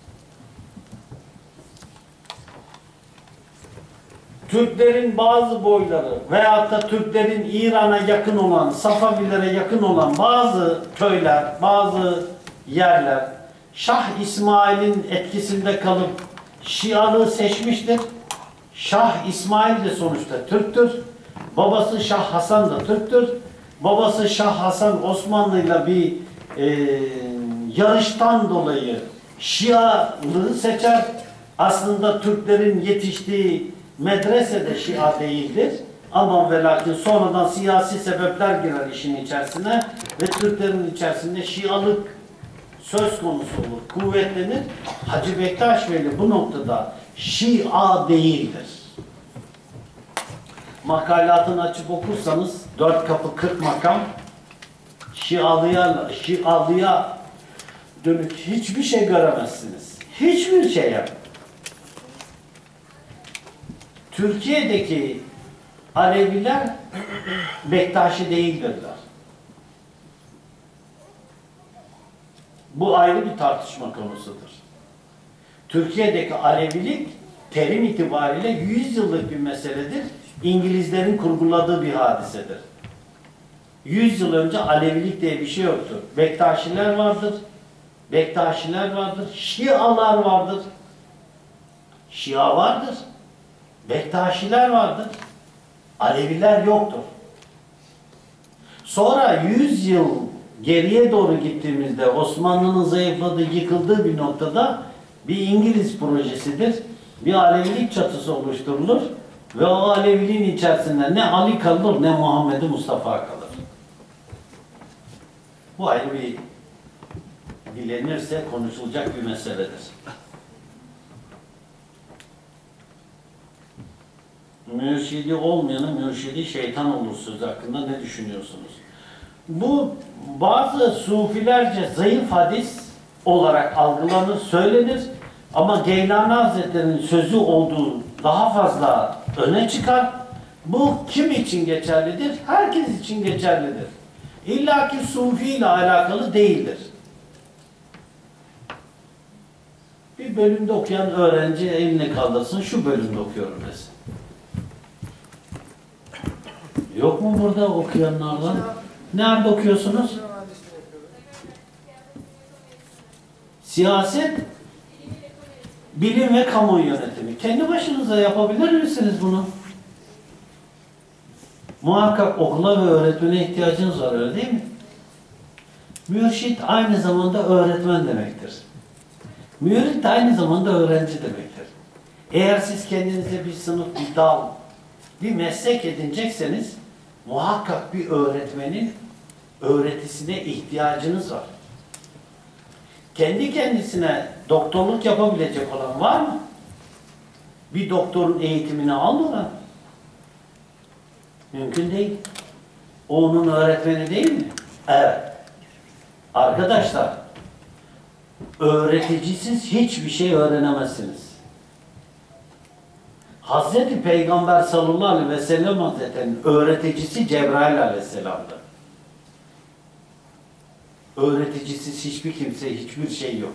Türklerin bazı boyları veyahut da Türklerin İran'a yakın olan, Safavilere yakın olan bazı köyler, bazı yerler Şah İsmail'in etkisinde kalıp Şialığı seçmiştir. Şah İsmail de sonuçta Türktür. Babası Şah Hasan da Türktür. Babası Şah Hasan Osmanlı'yla bir yarıştan dolayı Şialığı seçer. Aslında Türklerin yetiştiği medrese de Şia değildir. Ama ve lakin sonradan siyasi sebepler girer işin içerisine ve Türklerin içerisinde Şialık söz konusu olur, kuvvetlenir. Hacı Bektaş Veli bu noktada Şia değildir. makalatını açıp okursanız 4 kapı 40 makam Şialıya dönük hiçbir şey göremezsiniz. Hiçbir şey yok. Türkiye'deki Aleviler Bektaşi değildirler. Bu ayrı bir tartışma konusudur. Türkiye'deki Alevilik terim itibariyle 100 yıllık bir meseledir. İngilizlerin kurguladığı bir hadisedir. 100 yıl önce Alevilik diye bir şey yoktur. Bektaşiler vardır. Bektaşiler vardır. Şialar vardır. Şia vardır. Bektaşiler vardır. Aleviler yoktur. Sonra 100 yıl geriye doğru gittiğimizde Osmanlı'nın zayıfladığı, yıkıldığı bir noktada bir İngiliz projesidir. Bir Alevilik çatısı oluşturulur ve o Aleviliğin içerisinde ne Ali kalır ne Muhammed Mustafa kalır. Bu ayrı bir dilenirse konuşulacak bir meseledir. Mürşidi olmayanın mürşidi şeytan olur sözü hakkında ne düşünüyorsunuz? Bu bazı sufilerce zayıf hadis olarak algılanır, söylenir ama Geylani Hazretleri'nin sözü olduğu daha fazla öne çıkar. Bu kim için geçerlidir? Herkes için geçerlidir. İlla ki sufi ile alakalı değildir. Bir bölümde okuyan öğrenci elini kaldırsın, şu bölümde okuyorum desin. Yok mu burada okuyanlardan? Nerede okuyorsunuz? Siyaset, bilim ve kamuoyu yönetimi. Kendi başınıza yapabilir misiniz bunu? Muhakkak okula ve öğretmene ihtiyacınız var, öyle değil mi? Mürşit aynı zamanda öğretmen demektir. Mürit de aynı zamanda öğrenci demektir. Eğer siz kendinize bir sınıf, bir dal, bir meslek edinecekseniz muhakkak bir öğretmenin öğretisine ihtiyacınız var. Kendi kendisine doktorluk yapabilecek olan var mı? Bir doktorun eğitimini almadan mümkün değil. O onun öğretmeni değil mi? Evet. Arkadaşlar, öğreticisiz hiçbir şey öğrenemezsiniz. Hazreti Peygamber sallallahu aleyhi ve sellem Hazretleri'nin öğreticisi Cebrail aleyhisselam'dı. Öğreticisiz hiçbir kimse, hiçbir şey yok.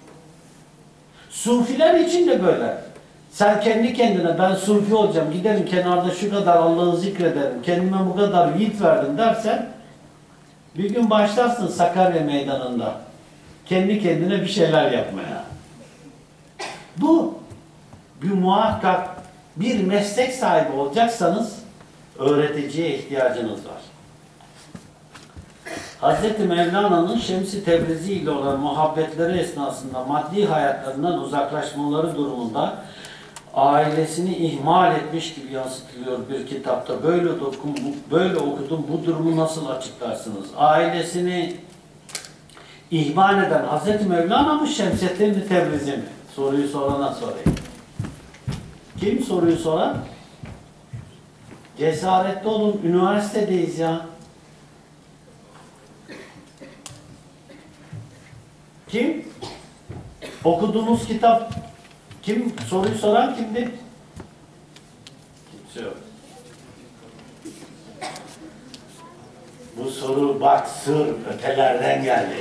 Sufiler için de böyle. Sen kendi kendine ben sufi olacağım, giderim kenarda şu kadar Allah'ı zikrederim, kendime bu kadar yiğit verdim dersen bir gün başlarsın Sakarya meydanında kendi kendine bir şeyler yapmaya. Bu bir muhakkak bir meslek sahibi olacaksanız öğreticiye ihtiyacınız var. Hazreti Mevlana'nın Şems-i Tebrizi ile olan muhabbetleri esnasında maddi hayatlarından uzaklaşmaları durumunda ailesini ihmal etmiş gibi yansıtılıyor bir kitapta. Böyle okudum. Bu durumu nasıl açıklarsınız? Ailesini ihmal eden Hazreti Mevlana mı, Şemsettin Tebrizi mi? Soruyu sorana sorayım. Kim soruyu soran? Cesaretli olun. Üniversitedeyiz ya. Kim? Okuduğunuz kitap kim? Soruyu soran kimdi? Kimse yok. Bu soru bak sır ötelerden geldi.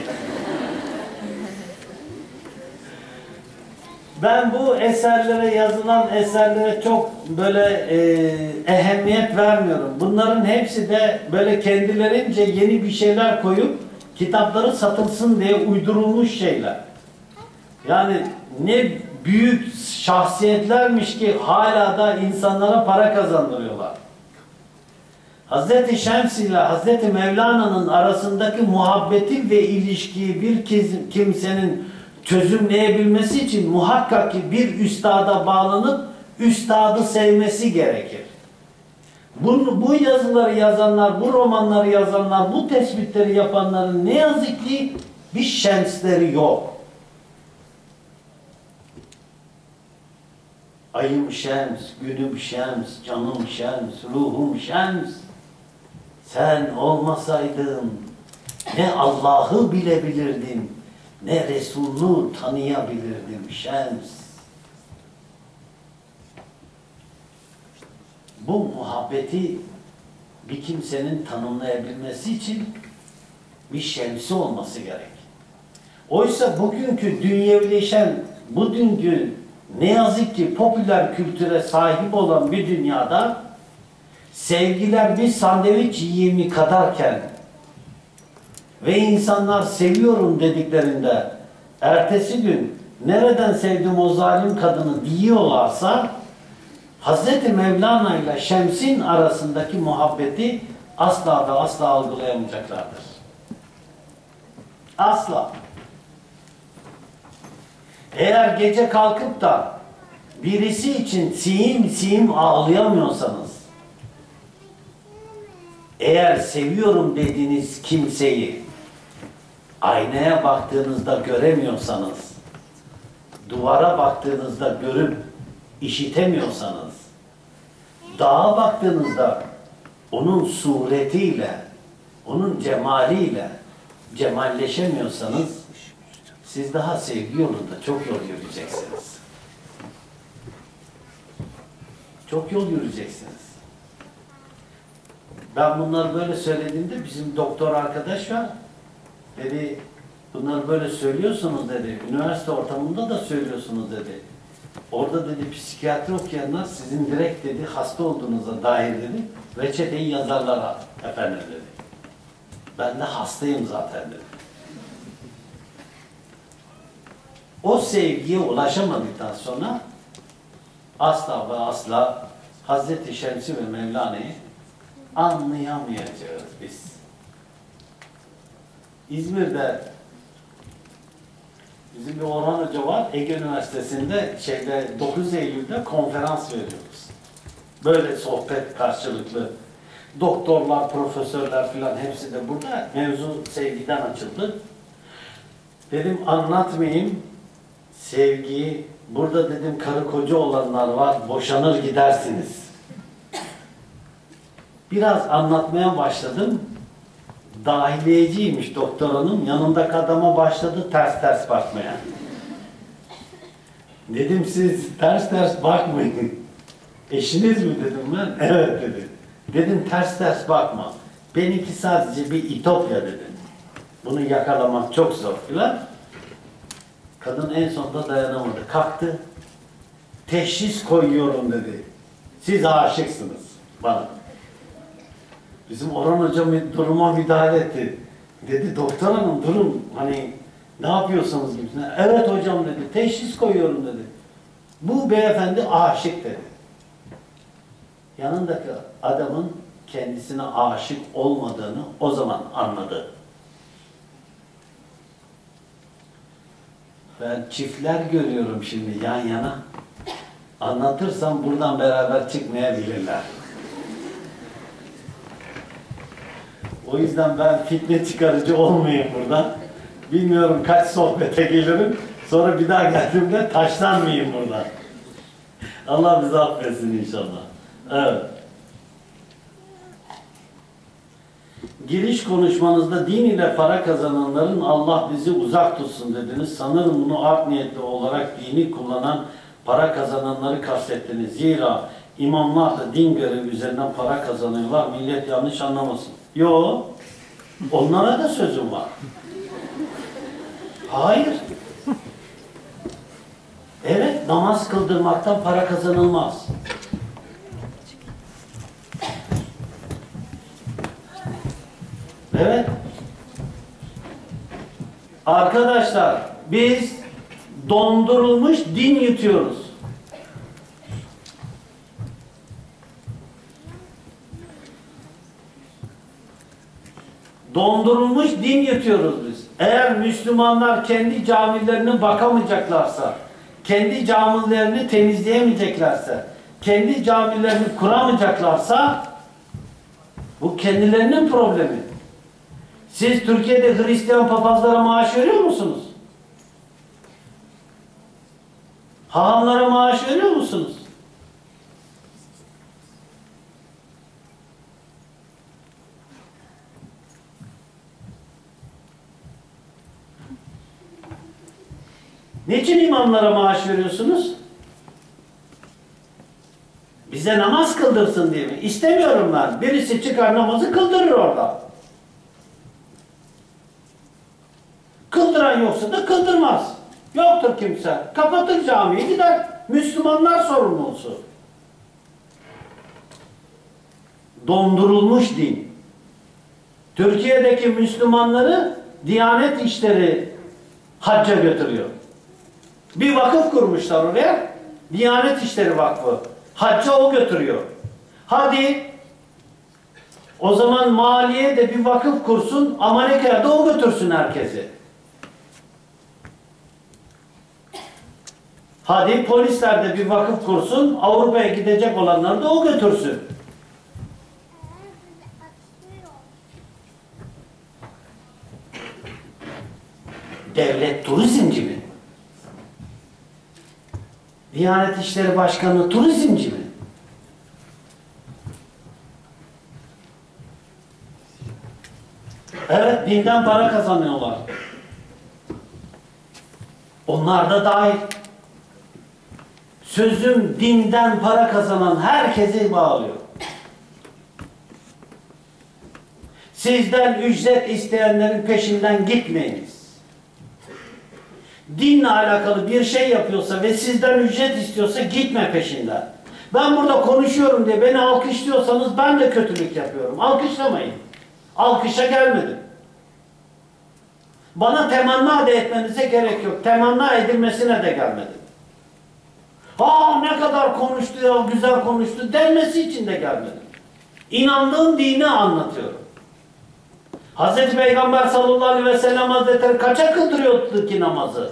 Ben bu eserlere, yazılan eserlere çok böyle ehemmiyet vermiyorum. Bunların hepsi de böyle kendilerince yeni bir şeyler koyup kitapları satılsın diye uydurulmuş şeyler. Yani ne büyük şahsiyetlermiş ki hala da insanlara para kazandırıyorlar. Hazreti Şems ile Hazreti Mevlana'nın arasındaki muhabbeti ve ilişkiyi bir kimsenin çözümleyebilmesi için muhakkak ki bir üstada bağlanıp üstadı sevmesi gerekir. Bu yazıları yazanlar, bu romanları yazanlar, bu tespitleri yapanların ne yazık ki bir şemsleri yok. Ayım şems, günüm şems, canım şems, ruhum şems. Sen olmasaydın ne Allah'ı bilebilirdim, ne Resul'ü tanıyabilirdim şems. Bu muhabbeti bir kimsenin tanımlayabilmesi için bir şemsi olması gerek. Oysa bugünkü dünyevileşen, bugünkü ne yazık ki popüler kültüre sahip olan bir dünyada sevgiler bir sandviç yiyimi kadarken ve insanlar seviyorum dediklerinde ertesi gün nereden sevdim o zalim kadını diyorlarsa Hz. Mevlana ile Şems'in arasındaki muhabbeti asla ve asla algılayamayacaklardır. Asla. Eğer gece kalkıp da birisi için siyim siyim ağlayamıyorsanız, eğer seviyorum dediğiniz kimseyi aynaya baktığınızda göremiyorsanız, duvara baktığınızda görüp işitemiyorsanız, dağa baktığınızda onun suretiyle, onun cemaliyle cemalleşemiyorsanız, siz daha sevgi yolunda çok yol yürüyeceksiniz. Çok yol yürüyeceksiniz. Ben bunları böyle söylediğimde bizim doktor arkadaş var. Dedi, bunları böyle söylüyorsunuz dedi. Üniversite ortamında da söylüyorsunuz dedi. Orada dedi psikiyatri okuyanlar sizin direkt dedi hasta olduğunuza dair dedi reçeteyi yazarlar efendim dedi. Ben de hastayım zaten dedi. O sevgiye ulaşamadıktan sonra asla ve asla Hazreti Şems'i ve Mevlana'yı anlayamayacağız biz. İzmir'de bizim bir Orhan Hoca var. Ege Üniversitesi'nde 9 Eylül'de konferans veriyoruz. Böyle sohbet karşılıklı. Doktorlar, profesörler filan hepsi de burada. Mevzu sevgiden açıldı. Dedim anlatmayayım. Sevgiyi, burada dedim karı koca olanlar var, boşanır gidersiniz. Biraz anlatmaya başladım. Dahiliyeciymiş doktor hanım, yanındaki adama başladı ters ters bakmaya. Dedim siz ters ters bakmayın. Eşiniz mi dedim ben? Evet dedi. Dedim ters ters bakma. Benimki sadece bir İtopya dedim. Bunu yakalamak çok zor filan. Kadın en sonunda dayanamadı. Kalktı. Teşhis koyuyorum dedi. Siz aşıksınız bana. Bizim Orhan Hocam duruma müdahale etti. Dedi doktor hanım durun hani ne yapıyorsunuz gibisine. Evet hocam dedi. Teşhis koyuyorum dedi. Bu beyefendi aşık dedi. Yanındaki adamın kendisine aşık olmadığını o zaman anladı. Ben çiftler görüyorum şimdi yan yana. Anlatırsam buradan beraber çıkmayabilirler. O yüzden ben fitne çıkarıcı olmayayım buradan. Bilmiyorum kaç sohbete gelirim. Sonra bir daha geldiğimde taşlanmayayım buradan. Allah bizi affetsin inşallah. Evet. Giriş konuşmanızda din ile para kazananların Allah bizi uzak tutsun dediniz. Sanırım bunu art niyetli olarak dini kullanan para kazananları kastettiniz. Zira imamlar da din görevi üzerinden para kazanıyorlar. Millet yanlış anlamasın. Yo, onlara da sözüm var. Hayır. Evet, namaz kıldırmaktan para kazanılmaz. Evet. Arkadaşlar, biz dondurulmuş din yutuyoruz. Dondurulmuş din yutuyoruz biz. Eğer Müslümanlar kendi camilerine bakamayacaklarsa, kendi camilerini temizleyemeyeceklerse, kendi camilerini kuramayacaklarsa bu kendilerinin problemi. Siz Türkiye'de Hristiyan papazlara maaş veriyor musunuz? Hahamlara maaş veriyor musunuz? Niçin imamlara maaş veriyorsunuz? Bize namaz kıldırsın diye mi? İstemiyorum ben. Birisi çıkar namazı kıldırır orada. Kıldıran yoksa da kıldırmaz. Yoktur kimse. Kapatır camiyi gider. Müslümanlar sorumlusu. Dondurulmuş din. Türkiye'deki Müslümanları Diyanet İşleri hacca götürüyor. Bir vakıf kurmuşlar oraya. Diyanet İşleri Vakfı. Hacca o götürüyor. Hadi o zaman maliye de bir vakıf kursun, Amerika'ya da o götürsün herkesi. Hadi polisler de bir vakıf kursun, Avrupa'ya gidecek olanları da o götürsün. Devlet turizmci mi? Diyanet İşleri Başkanı turizmci mi? Evet, dinden para kazanıyorlar. Onlar da dahil. Sözüm dinden para kazanan herkesi bağlıyor. Sizden ücret isteyenlerin peşinden gitmeyiniz. Dinle alakalı bir şey yapıyorsa ve sizden ücret istiyorsa gitme peşinden. Ben burada konuşuyorum diye beni alkışlıyorsanız ben de kötülük yapıyorum. Alkışlamayın. Alkışa gelmedim. Bana temenna da etmenize gerek yok. Temenna edilmesine de gelmedim. Aa ne kadar konuştu ya, güzel konuştu denmesi için de gelmedim. İnandığım dini anlatıyorum. Hazreti Peygamber sallallahu aleyhi ve sellem Hazretleri kaça kıldırıyordu ki namazı?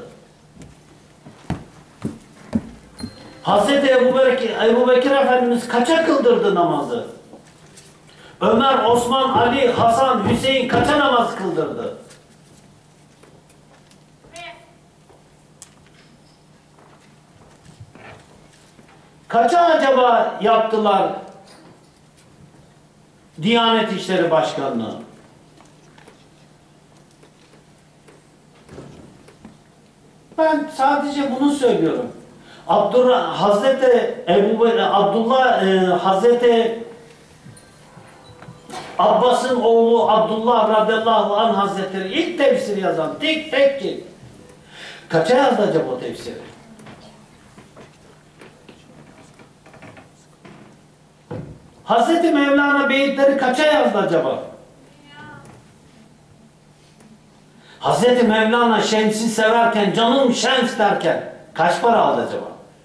Hazreti Ebu Bekir Efendimiz kaça kıldırdı namazı? Ömer, Osman, Ali, Hasan, Hüseyin kaça namaz kıldırdı? Kaça acaba yaptılar Diyanet İşleri Başkanlığı? Ben sadece bunu söylüyorum. Hazreti Abbas'ın oğlu Abdullah radıyallahu anh Hazretleri ilk tefsiri yazan tek cilt. Kaça yazdı acaba o tefsiri? Hazreti Mevlana beyitleri kaça yazdı acaba? Hazreti Mevlana Şems'i severken, canım Şems derken kaç para aldı acaba?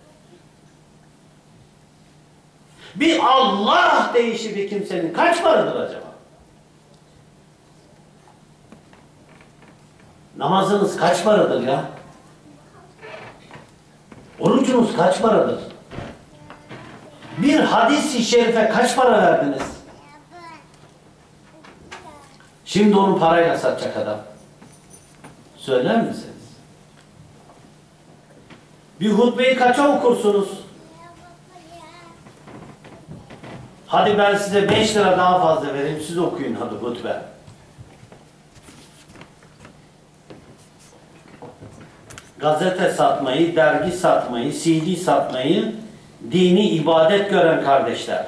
Bir Allah deyişi bir kimsenin kaç paradır acaba? Namazınız kaç paradır ya? Orucunuz kaç paradır? Bir hadis-i şerife kaç para verdiniz? Şimdi onu parayla satacak adam. Söyler misiniz? Bir hutbeyi kaça okursunuz? Hadi ben size 5 lira daha fazla vereyim, siz okuyun hadi hutbe. Gazete satmayı, dergi satmayı, CD satmayı dini ibadet gören kardeşler.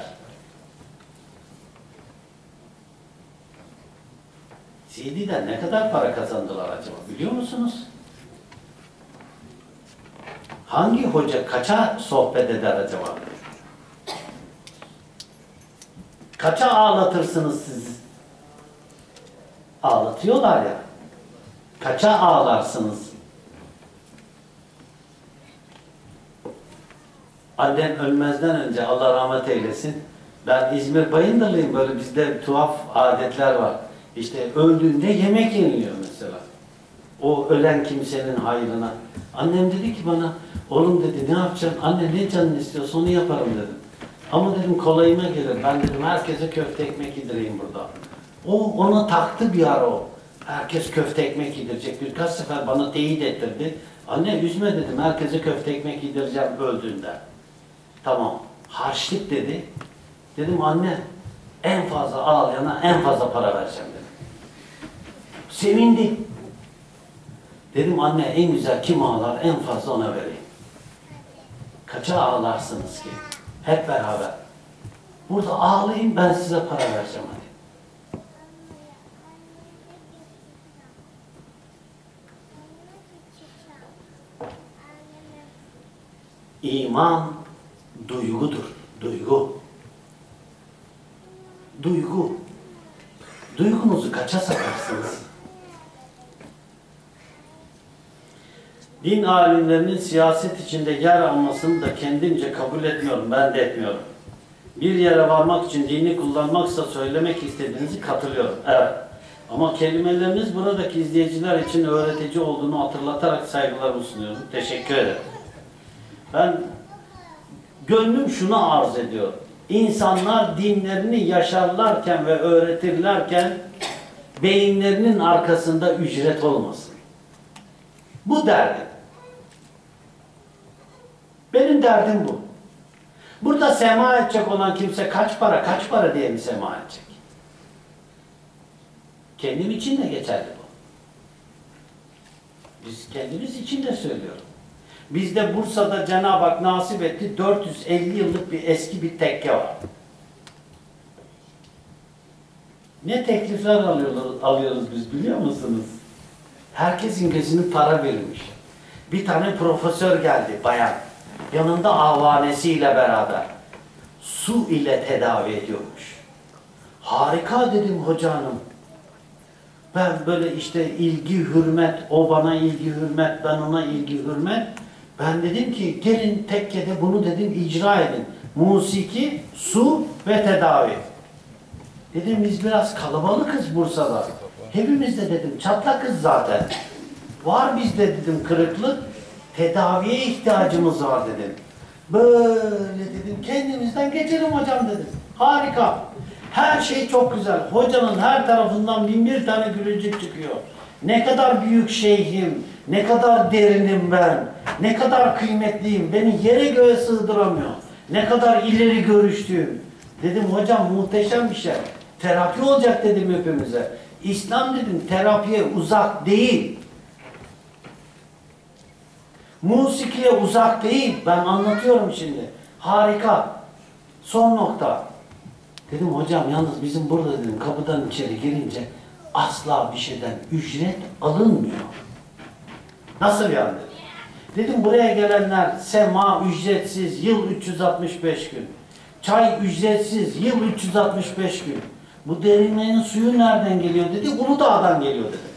CD'den ne kadar para kazandılar acaba biliyor musunuz? Hangi hoca kaça sohbet eder acaba? Kaça ağlatırsınız siz? Ağlatıyorlar ya. Kaça ağlarsınız? Annem ölmezden önce Allah rahmet eylesin. Ben İzmir Bayındırlıyım. Böyle bizde tuhaf adetler var. İşte öldüğünde yemek yeniliyor mesela. O ölen kimsenin hayrına. Annem dedi ki bana, oğlum dedi ne yapacaksın? Anne ne canın istiyorsa onu yaparım dedim. Ama dedim kolayıma gelir. Ben dedim herkese köfte ekmek yedireyim burada. O ona taktı bir ara o. Herkes köfte ekmek yedirecek. Birkaç sefer bana teyit ettirdi. Anne üzme dedim. Herkese köfte ekmek yedireceğim öldüğünde. Tamam. Harçlık dedi. Dedim anne en fazla ağlayana en fazla para vereceğim dedim. Sevindi. Dedim anne en güzel kim ağlar en fazla ona vereyim. Kaça ağlarsınız ki? Hep beraber. Burada ağlayın ben size para vereceğim hadi. İman duygudur. Duygu. Duygu. Duygunuzu kaça sakarsınız? Din alimlerinin siyaset içinde yer almasını da kendimce kabul etmiyorum. Ben de etmiyorum. Bir yere varmak için dini kullanmaksa söylemek istediğinizi katılıyorum. Evet. Ama kelimeleriniz buradaki izleyiciler için öğretici olduğunu hatırlatarak saygılarımı sunuyorum. Teşekkür ederim. Ben gönlüm şunu arz ediyor. İnsanlar dinlerini yaşarlarken ve öğretirlerken beyinlerinin arkasında ücret olmasın. Bu derdim. Benim derdim bu. Burada sema edecek olan kimse kaç para diye mi sema edecek? Kendim için de geçerli bu. Biz kendimiz için de söylüyorum. Bizde Bursa'da Cenab-ı Hak nasip etti 450 yıllık bir eski bir tekke var. Ne teklifler alıyoruz biz biliyor musunuz? Herkesin gözünü para verilmiş. Bir tane profesör geldi bayan. Yanında avanesiyle beraber su ile tedavi ediyormuş. Harika dedim hoca hanım. Ben böyle işte ilgi, hürmet, o bana ilgi, hürmet, ben ona ilgi, hürmet. Ben dedim ki gelin tekkede bunu dedim icra edin. Musiki, su ve tedavi. Dedim biz biraz kalabalıkız Bursa'da. Hepimiz de dedim çatlakız zaten. Var bizde dedim kırıklık. Tedaviye ihtiyacımız var dedim. Böyle dedim kendimizden geçelim hocam dedim. Harika. Her şey çok güzel. Hocanın her tarafından 1001 tane gülücük çıkıyor. Ne kadar büyük şeyhim, ne kadar derinim ben, ne kadar kıymetliyim, beni yere göğe sığdıramıyor. Ne kadar ileri görüştüğüm. Dedim hocam muhteşem bir şey. Terapi olacak dedim hepimize. İslam dedim terapiye uzak değil. Musikiye uzak değil. Ben anlatıyorum şimdi. Harika. Son nokta. Dedim hocam yalnız bizim burada dedim kapıdan içeri girince asla bir şeyden ücret alınmıyor. Nasıl yani dedim. Dedim buraya gelenler sema ücretsiz yıl 365 gün. Çay ücretsiz yıl 365 gün. Bu derinliğin suyu nereden geliyor dedi. Uludağ'dan geliyor dedi.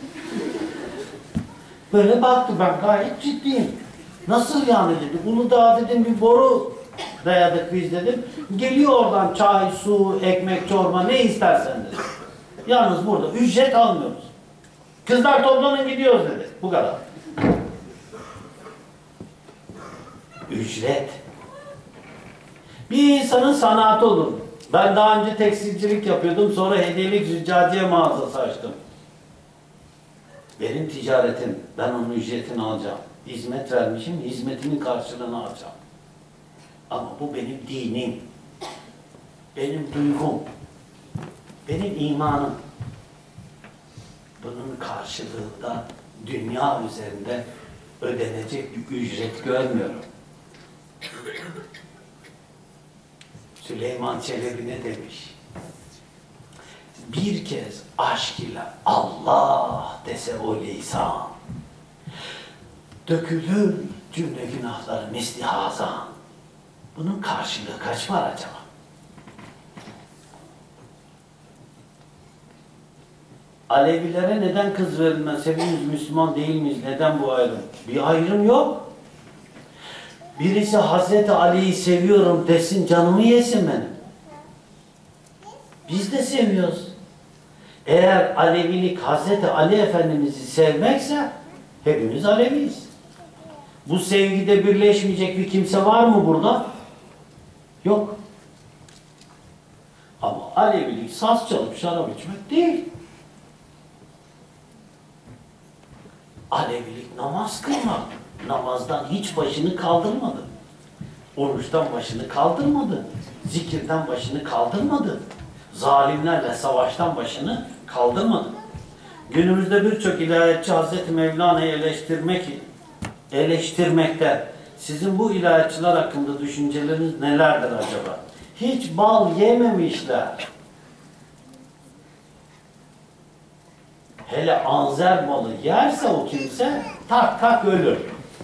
Böyle baktı ben gayet ciddiyim. Nasıl yani dedi. Uludağ dedim bir boru dayadık biz dedim. Geliyor oradan çay, su, ekmek, çorba ne istersen dedi. Yalnız burada ücret almıyoruz. Kızlar toplanın gidiyoruz dedi. Bu kadar. Ücret. Bir insanın sanatı olur. Ben daha önce tekstilcilik yapıyordum. Sonra hediyelik züccaciye mağazası açtım. Benim ticaretim. Ben onun ücretini alacağım. Hizmet vermişim. Hizmetimin karşılığını alacağım. Ama bu benim dinim. Benim duygum. Benim imanım. Bunun karşılığında dünya üzerinde ödenecek bir ücret görmüyorum. Süleyman Çelebi ne demiş? Bir kez aşk ile Allah dese o lisan, dökülür cümle günahları misli hazan. Bunun karşılığı kaç var acaba? Alevilere neden kız verilmez? Hepimiz Müslüman değil miyiz? Neden bu ayrım? Bir ayrım yok. Birisi Hazreti Ali'yi seviyorum desin, canımı yesin benim. Biz de seviyoruz. Eğer Alevilik Hazreti Ali Efendimiz'i sevmekse hepimiz Aleviyiz. Bu sevgide birleşmeyecek bir kimse var mı burada? Yok. Ama Alevilik saz çalıp şarap içmek değil. Alevilik namaz kılmak. Namazdan hiç başını kaldırmadı. Oruçtan başını kaldırmadı. Zikirden başını kaldırmadı. Zalimlerle savaştan başını kaldırmadı. Günümüzde birçok ilahiyatçı Hazreti Mevlana'yı eleştirmekte. Sizin bu ilahiyatçılar hakkında düşünceleriniz nelerdir acaba? Hiç bal yememişler. Hele anzer balı yerse o kimse tak tak ölür.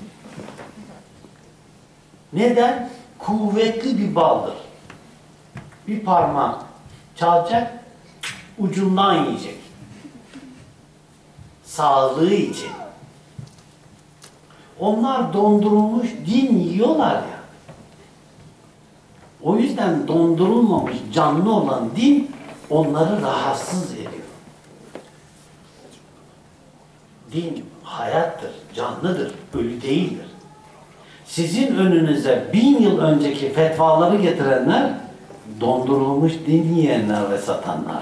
Neden? Kuvvetli bir baldır. Bir parmak çalacak, ucundan yiyecek. Sağlığı için. Onlar dondurulmuş din yiyorlar ya. O yüzden dondurulmamış canlı olan din onları rahatsız ediyor. Din hayattır, canlıdır, ölü değildir. Sizin önünüze 1000 yıl önceki fetvaları getirenler dondurulmuş din yiyenler ve satanlar.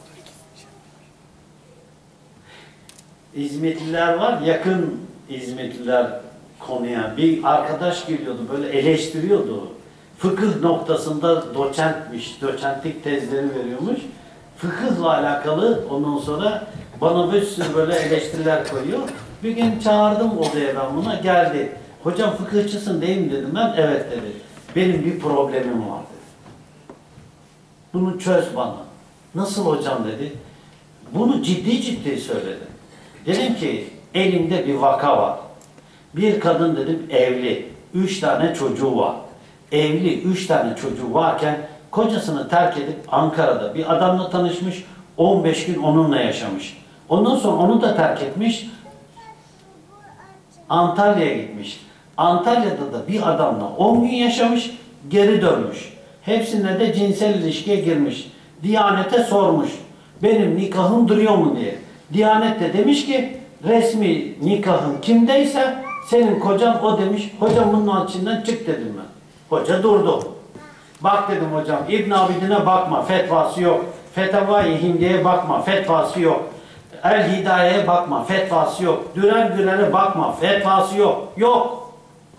İzmitliler var, yakın İzmitliler konuya. Bir arkadaş geliyordu, böyle eleştiriyordu. Fıkıh noktasında doçentmiş, doçentlik tezleri veriyormuş. Fıkıhla alakalı ondan sonra bana bir sürü böyle eleştiriler koyuyor. Bir gün çağırdım odaya ben buna, geldi. Hocam fıkıhçısın değil mi dedim ben. Evet dedi. Benim bir problemim var dedi. Bunu çöz bana. Nasıl hocam dedi. Bunu ciddi ciddi söyledim. Dedim ki elimde bir vaka var. Bir kadın dedim evli. 3 tane çocuğu var. Evli 3 tane çocuğu varken kocasını terk edip Ankara'da bir adamla tanışmış. 15 gün onunla yaşamış. Ondan sonra onu da terk etmiş. Antalya'ya gitmiş. Antalya'da da bir adamla 10 gün yaşamış. Geri dönmüş. Hepsine de cinsel ilişkiye girmiş. Diyanete sormuş. Benim nikahım duruyor mu diye. Diyanet de demiş ki resmi nikahın kimdeyse senin kocan o demiş. Hocam bunun içinden çık dedim ben. Hoca durdu. Bak dedim hocam İbn Abidin'e bakma fetvası yok. Fetavai Hindi'ye bakma fetvası yok. El Hidaye'ye bakma fetvası yok. Dürel Gürel'e bakma fetvası yok. Yok.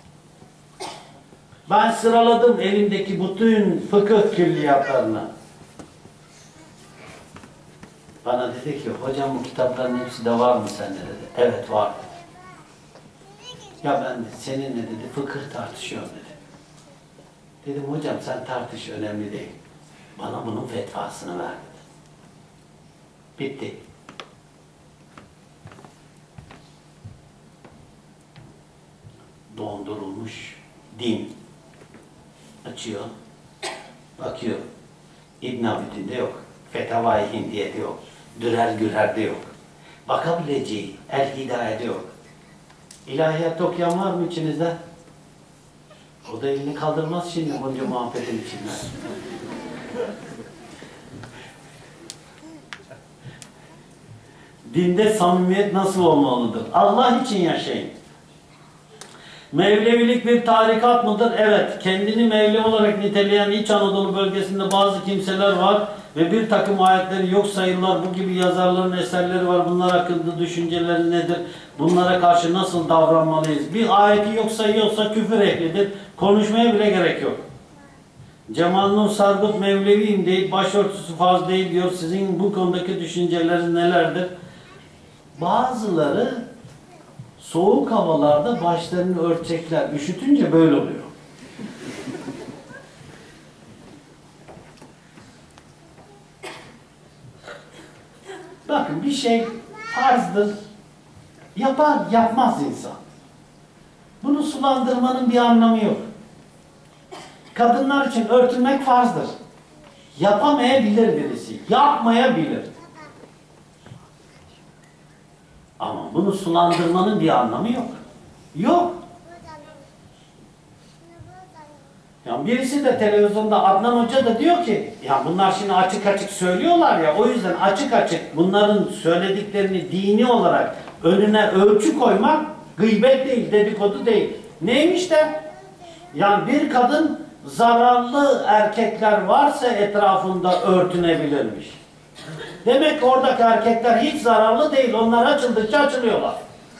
Ben sıraladım elimdeki bütün fıkıh külliyatlarını. Bana dedi ki hocam bu kitapların hepsi de var mı sende dedi. Evet var. Ya ben de seninle dedi fıkıh tartışıyorum dedi. Dedim hocam sen tartış önemli değil. Bana bunun fetvasını ver dedi. Bitti. Dondurulmuş din. Açıyor. Bakıyor. İbn Abidin'de yok. Fetavai Hindiye'de yok. Dürel Gürer'de yok. Bakabileceği El Hidaye'de yok. İlahiyat okuyan var mı içinizde? O da elini kaldırmaz şimdi bunca muhabbetin içinden. Dinde samimiyet nasıl olmalıdır? Allah için yaşayın. Mevlevilik bir tarikat mıdır? Evet. Kendini Mevlevi olarak niteleyen İç Anadolu bölgesinde bazı kimseler var ve bir takım ayetleri yok sayırlar. Bu gibi yazarların eserleri var. Bunlar hakkında düşünceleri nedir? Bunlara karşı nasıl davranmalıyız? Bir ayeti yok sayıyorsa küfür ehlidir. Konuşmaya bile gerek yok. Cemal Nur Sargut Mevleviyim deyip başörtüsü farz değil diyor. Sizin bu konudaki düşünceleriniz nelerdir? Bazıları soğuk havalarda başlarını örtecekler. Üşütünce böyle oluyor. Bakın bir şey farzdır. Yapar, yapmaz insan. Bunu sulandırmanın bir anlamı yok. Kadınlar için örtünmek farzdır. Yapamayabilir birisi. Yapmayabilir. Ama bunu sulandırmanın bir anlamı yok. Yok. Yani birisi de televizyonda Adnan Hoca da diyor ki ya bunlar şimdi açık açık söylüyorlar ya o yüzden açık açık bunların söylediklerini dini olarak önüne ölçü koymak gıybet değil, dedikodu değil. Neymiş de? Yani bir kadın zararlı erkekler varsa etrafında örtünebilirmiş. Demek ki oradaki erkekler hiç zararlı değil. Onlar açıldıkça açılıyorlar.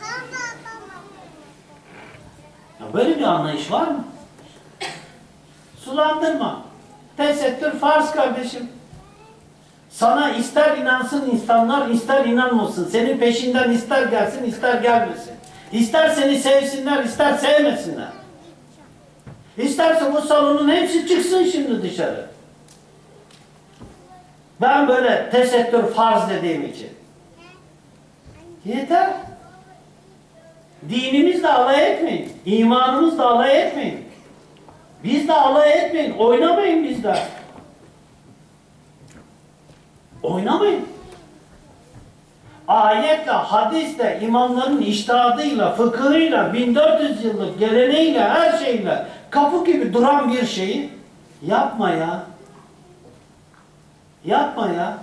Ya böyle bir anlayış var mı? Sulandırma. Tesettür farz kardeşim. Sana ister inansın insanlar, ister inanmasın. Senin peşinden ister gelsin, ister gelmesin. İster seni sevsinler, ister sevmesinler. İsterse bu salonun hepsi çıksın şimdi dışarı. Ben böyle tesettür farz dediğim için. Yeter. Dinimizle alay etmeyin. İmanımızla alay etmeyin. Bizle alay etmeyin. Oynamayın bizle. Oynamayın. Ayetle, hadisle, imamların içtihadıyla, fıkhıyla, 1400 yıllık geleneğiyle, her şeyle kapı gibi duran bir şeyi yapma ya. Yapma ya.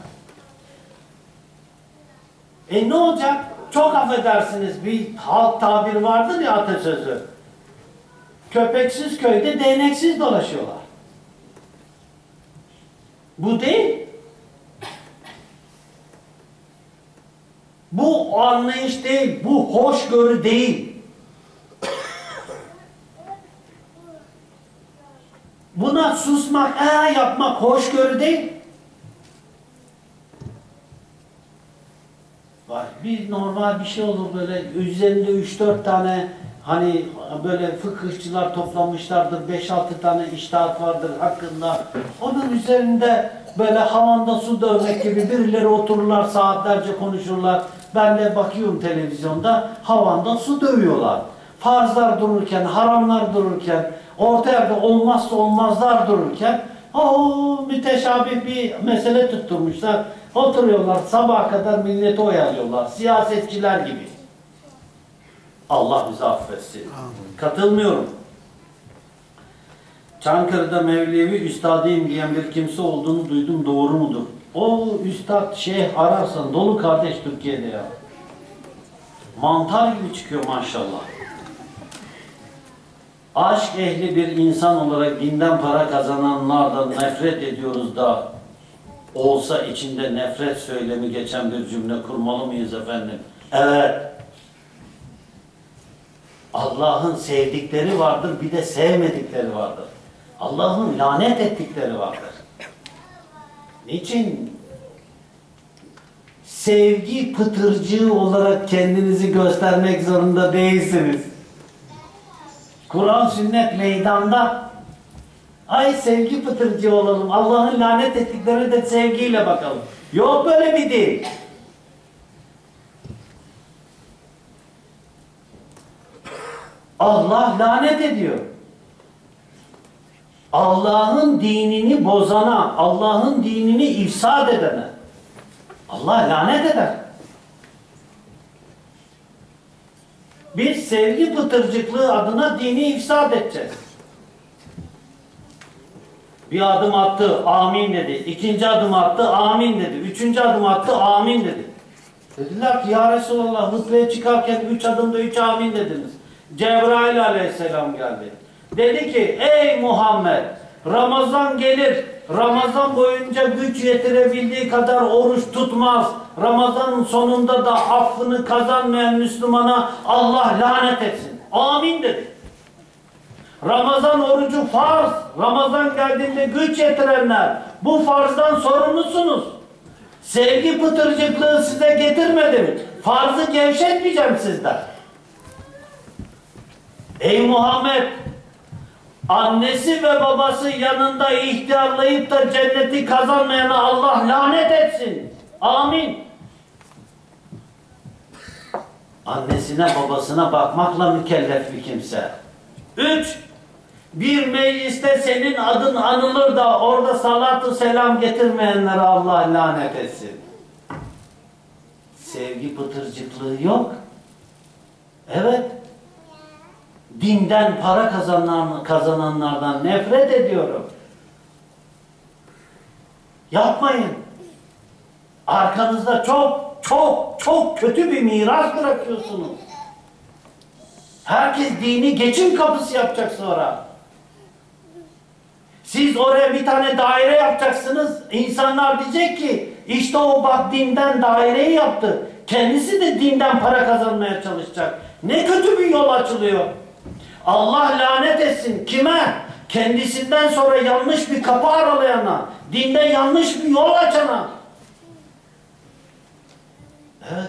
Ne olacak? Çok affedersiniz, bir halk tabiri vardır ya, atasözü. Köpeksiz köyde değneksiz dolaşıyorlar. Bu değil. Bu anlayış değil, bu hoşgörü değil. Buna susmak, yapmak hoşgörü değil. Bir normal bir şey olur böyle, üzerinde 3-4 tane hani böyle fıkıhçılar toplamışlardır, 5-6 tane içtihat vardır hakkında. Onun üzerinde böyle havanda su dövmek gibi birileri otururlar, saatlerce konuşurlar. Ben de bakıyorum televizyonda, havanda su dövüyorlar. Farzlar dururken, haramlar dururken, orta yerde olmazsa olmazlar dururken müteşabih bir mesele tutturmuşlar. Oturuyorlar sabaha kadar milleti oyalıyorlar. Siyasetçiler gibi. Allah bizi affetsin. Katılmıyorum. Çankırı'da Mevlevi üstadıyım diyen bir kimse olduğunu duydum. Doğru mudur? O üstad şeyh ararsan dolu kardeş Türkiye'de ya. Mantar gibi çıkıyor maşallah. Aşk ehli bir insan olarak dinden para kazananlardan nefret ediyoruz da olsa içinde nefret söylemi geçen bir cümle kurmalı mıyız efendim? Evet. Allah'ın sevdikleri vardır, bir de sevmedikleri vardır. Allah'ın lanet ettikleri vardır. Niçin? Sevgi pıtırcığı olarak kendinizi göstermek zorunda değilsiniz. Kur'an sünnet meydanda. Ay sevgi pıtırcığı olalım. Allah'ın lanet ettikleri de sevgiyle bakalım. Yok böyle bir din. Allah lanet ediyor. Allah'ın dinini bozana, Allah'ın dinini ifsad edene Allah lanet eder. Biz sevgi pıtırcıklığı adına dini ifsad edeceğiz. Bir adım attı, amin dedi. İkinci adım attı, amin dedi. Üçüncü adım attı, amin dedi. Dediler ki ya Resulallah, hutbeye çıkarken 3 adımda 3 amin dediniz. Cebrail aleyhisselam geldi. Dedi ki ey Muhammed, Ramazan gelir. Ramazan boyunca güç yetirebildiği kadar oruç tutmaz. Ramazanın sonunda da affını kazanmayan Müslümana Allah lanet etsin. Amin dedi. Ramazan orucu farz. Ramazan geldiğinde güç yetirenler bu farzdan sorumlusunuz. Sevgi pıtırcıklığı size getirmedim. Farzı gevşetmeyeceğim sizden. Ey Muhammed, annesi ve babası yanında ihtiyarlayıp da cenneti kazanmayana Allah lanet etsin. Amin. Annesine babasına bakmakla mükellef bir kimse. 3. Bir mecliste senin adın anılır da orada salatü selam getirmeyenlere Allah lanet etsin. Sevgi pıtırcıklığı yok. Evet. Dinden para kazananlardan nefret ediyorum. Yapmayın. Arkanızda çok kötü bir miras bırakıyorsunuz. Herkes dini geçim kapısı yapacak sonra. Siz oraya bir tane daire yapacaksınız. İnsanlar diyecek ki işte o bak dinden daireyi yaptı. Kendisi de dinden para kazanmaya çalışacak. Ne kötü bir yol açılıyor. Allah lanet etsin. Kime? Kendisinden sonra yanlış bir kapı aralayana, dinde yanlış bir yol açana. Evet.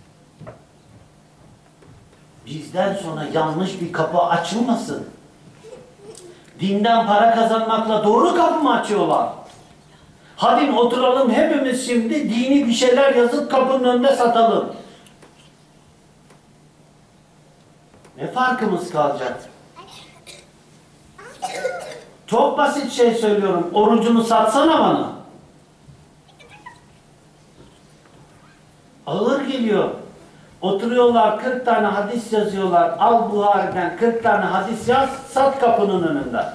Bizden sonra yanlış bir kapı açılmasın. Dinden para kazanmakla doğru kapı mı açıyorlar? Hadi oturalım hepimiz şimdi dini bir şeyler yazıp kapının önünde satalım. Ne farkımız kalacak? Çok basit şey söylüyorum. Orucunu satsana bana. Ağır geliyor. Oturuyorlar 40 tane hadis yazıyorlar. Al Buhari'den 40 tane hadis yaz, sat kapının önünde.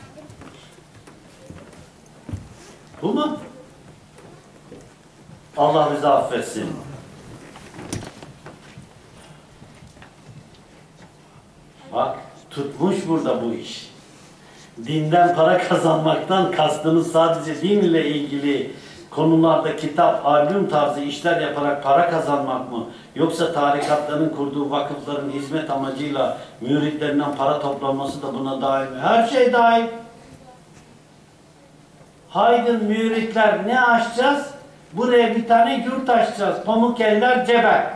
Bu mu? Allah bizi affetsin. Bak, tutmuş burada bu iş. Dinden para kazanmaktan kastınız sadece din ile ilgili konularda kitap, albüm tarzı işler yaparak para kazanmak mı? Yoksa tarikatların kurduğu vakıfların hizmet amacıyla müritlerinden para toplanması da buna dahil mi? Her şey dahil. Haydi müritler ne açacağız? Buraya bir tane yurt açacağız. Pamukeller Cebel.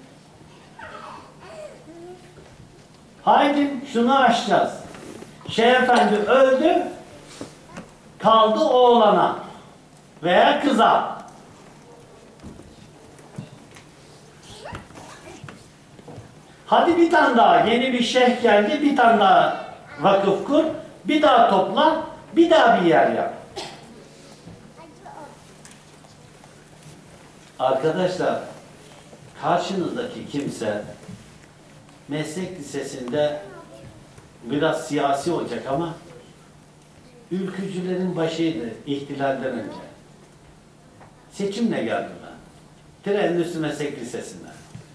Haydi şunu açacağız. Şeyh Efendi öldü, kaldı oğlana veya kıza. Hadi bir tane daha, yeni bir şeyh geldi, bir tane daha vakıf kur, bir daha topla, bir daha bir yer yap. Arkadaşlar, karşınızdaki kimse meslek lisesinde biraz siyasi olacak ama ülkücülerin başıydı ihtilalden önce. Seçimle geldim ben. Trenüstü Meslek Lisesi'nden.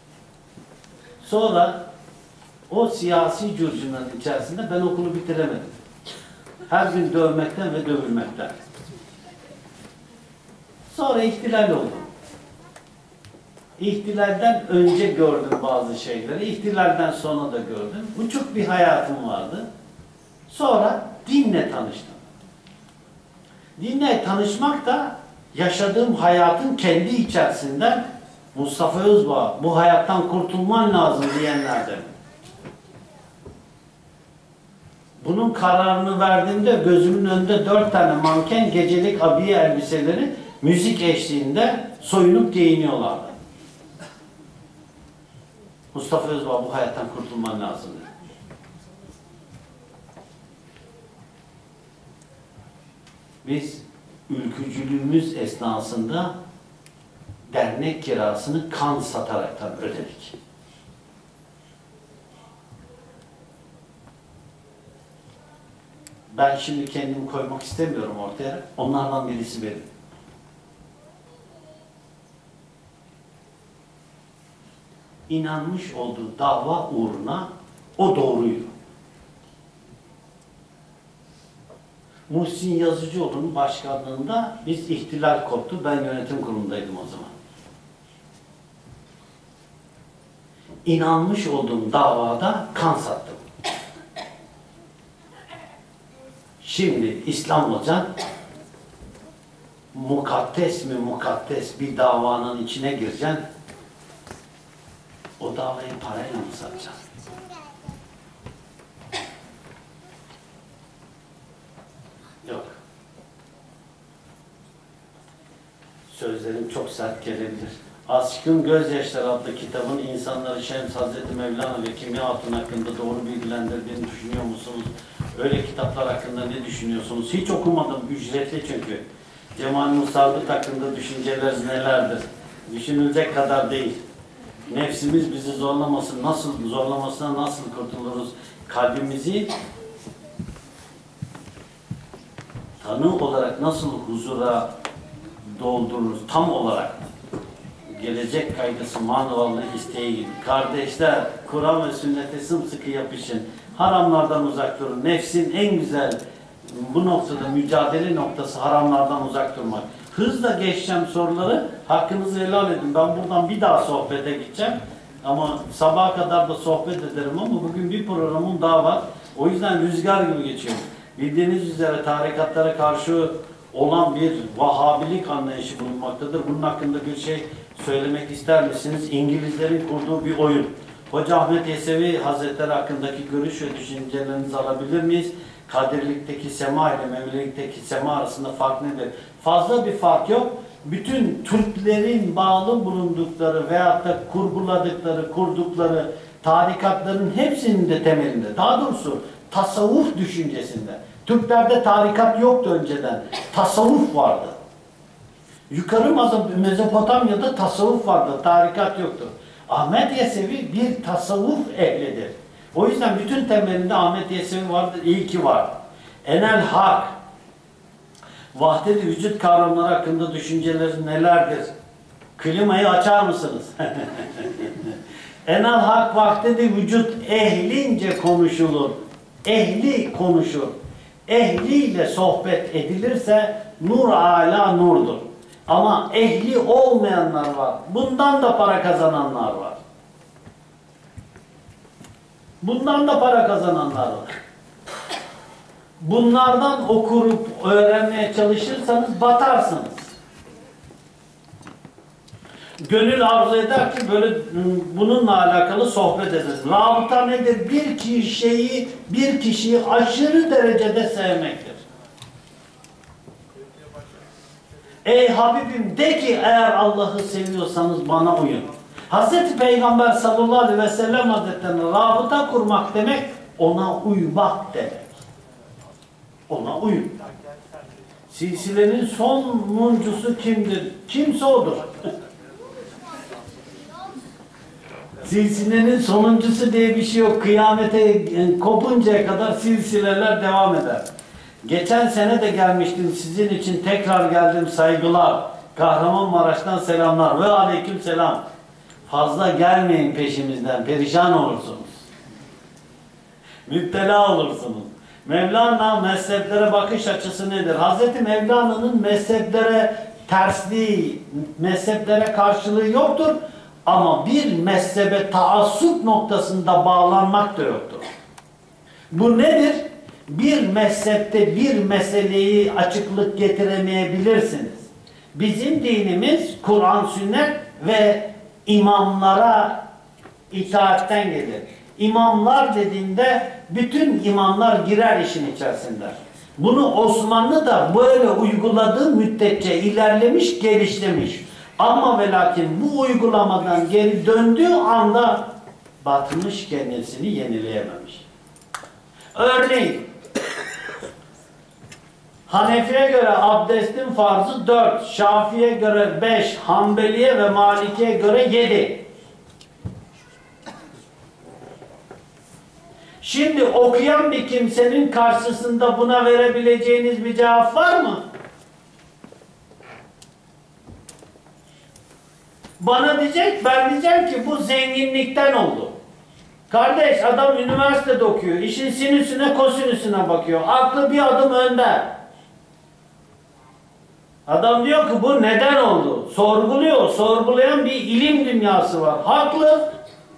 Sonra o siyasi curcunların içerisinde ben okulu bitiremedim. Her gün dövmekten ve dövülmekten. Sonra ihtilal oldu. İhtilalden önce gördüm bazı şeyleri, ihtilalden sonra da gördüm. Uçuk bir hayatım vardı. Sonra dinle tanıştım. Dinle tanışmak da yaşadığım hayatın kendi içerisinden Mustafa Özbağ, bu hayattan kurtulman lazım diyenlerden. Bunun kararını verdiğimde gözümün önünde 4 tane manken gecelik abiye elbiseleri müzik eşliğinde soyunup giyiniyorlardı. Mustafa Özbağ, bu hayattan kurtulman lazım dedi. Biz ülkücülüğümüz esnasında dernek kirasını kan sataraktan ödedik. Ben şimdi kendimi koymak istemiyorum ortaya. Onlardan birisi benim. İnanmış olduğu dava uğruna o doğruydu. Muhsin Yazıcıoğlu'nun başkanlığında biz ihtilal koptu. Ben yönetim kurulundaydım o zaman. İnanmış olduğum davada kan sattım. Şimdi İslam Hoca mukaddes mi mukaddes bir davanın içine gireceksin. O davayı parayla mı satacaksın? Yok. Sözlerim çok sert gelebilir. Aşkın Gözyaşları adlı kitabın insanları Şems Hazreti Mevlana ve Kimya Hatun hakkında doğru bilgilendirdiğini düşünüyor musunuz? Öyle kitaplar hakkında ne düşünüyorsunuz? Hiç okumadım, ücretli çünkü. Cemal Musabıt hakkında düşünceleriniz nelerdir? Düşünülecek kadar değil. Nefsimiz bizi zorlamasın, nasıl zorlamasına nasıl kurtuluruz? Kalbimizi tanı olarak nasıl huzura doldururuz? Tam olarak gelecek kaygısı, manavallığı isteği gibi. Kardeşler, Kur'an ve sünnete sımsıkı yapışın. Haramlardan uzak durun. Nefsin en güzel bu noktada mücadele noktası haramlardan uzak durmak. Hızla geçeceğim soruları. Hakkınızı helal edin. Ben buradan bir daha sohbete gideceğim. Ama sabaha kadar da sohbet ederim ama bugün bir programım daha var. O yüzden rüzgar gibi geçiyorum. Bildiğiniz üzere tarikatlara karşı olan bir Vahabilik anlayışı bulunmaktadır. Bunun hakkında bir şey söylemek ister misiniz? İngilizlerin kurduğu bir oyun. Hoca Ahmet Yesevi Hazretleri hakkındaki görüş ve düşüncelerinizi alabilir miyiz? Kadirlikteki sema ile Mevlilikteki sema arasında fark nedir? Fazla bir fark yok. Bütün Türklerin bağlı bulundukları veyahut da kurdukları tarikatların hepsinin de temelinde, daha doğrusu tasavvuf düşüncesinde. Türklerde tarikat yoktu önceden. Tasavvuf vardı. Yukarı Mezopotamya'da tasavvuf vardı. Tarikat yoktu. Ahmet Yesevi bir tasavvuf ehlidir. O yüzden bütün temelinde Ahmet Yesevi vardır. İyi ki var. Enel Hak. Vahdet-i vücut kavramları hakkında düşünceleri nelerdir? Klimayı açar mısınız? Enel Hak vahdet-i vücut ehlince konuşulur. Ehli konuşur. Ehliyle sohbet edilirse nur âlâ nurdur. Ama ehli olmayanlar var. Bundan da para kazananlar var. Bundan da para kazananlar var. Bunlardan okurup öğrenmeye çalışırsanız batarsınız. Gönül arzu eder ki böyle bununla alakalı sohbet ederiz. Rabıta nedir? Bir kişiyi aşırı derecede sevmektir. Ey Habibim de ki eğer Allah'ı seviyorsanız bana uyun. Hazreti Peygamber sallallahu aleyhi ve sellem Hazretlerine rabıta kurmak demek ona uymak demek. Ona uyun. Silsilenin sonuncusu kimdir? Kimse odur. Silsilenin sonuncusu diye bir şey yok. Kıyamete kopuncaya kadar silsileler devam eder. Geçen sene de gelmiştim. Sizin için tekrar geldim. Saygılar. Kahramanmaraş'tan selamlar. Ve aleyküm selam. Fazla gelmeyin peşimizden. Perişan olursunuz. Müptela olursunuz. Mevlana mezheplere bakış açısı nedir? Hazreti Mevlana'nın mezheplere tersliği, mezheplere karşılığı yoktur. Ama bir mezhebe taassup noktasında bağlanmak da yoktur. Bu nedir? Bir mezhepte bir meseleyi açıklık getiremeyebilirsiniz. Bizim dinimiz Kur'an, sünnet ve imamlara itaatten gelir. İmamlar dediğinde bütün imamlar girer işin içerisinde. Bunu Osmanlı da böyle uyguladığı müddetçe ilerlemiş, geliştirmiş. Ama ve lakin bu uygulamadan geri döndüğü anda batmış, kendisini yenileyememiş. Örneğin Hanefi'ye göre abdestin farzı 4, Şafii'ye göre 5, Hanbeli'ye ve Maliki'ye göre 7. Şimdi okuyan bir kimsenin karşısında buna verebileceğiniz bir cevap var mı? Bana diyecek, ben diyeceğim ki bu zenginlikten oldu. Kardeş, adam üniversitede okuyor, işin sinüsüne kosinüsüne bakıyor, aklı bir adım önde. Adam diyor ki bu neden oldu? Sorguluyor, sorgulayan bir ilim dünyası var. Haklı.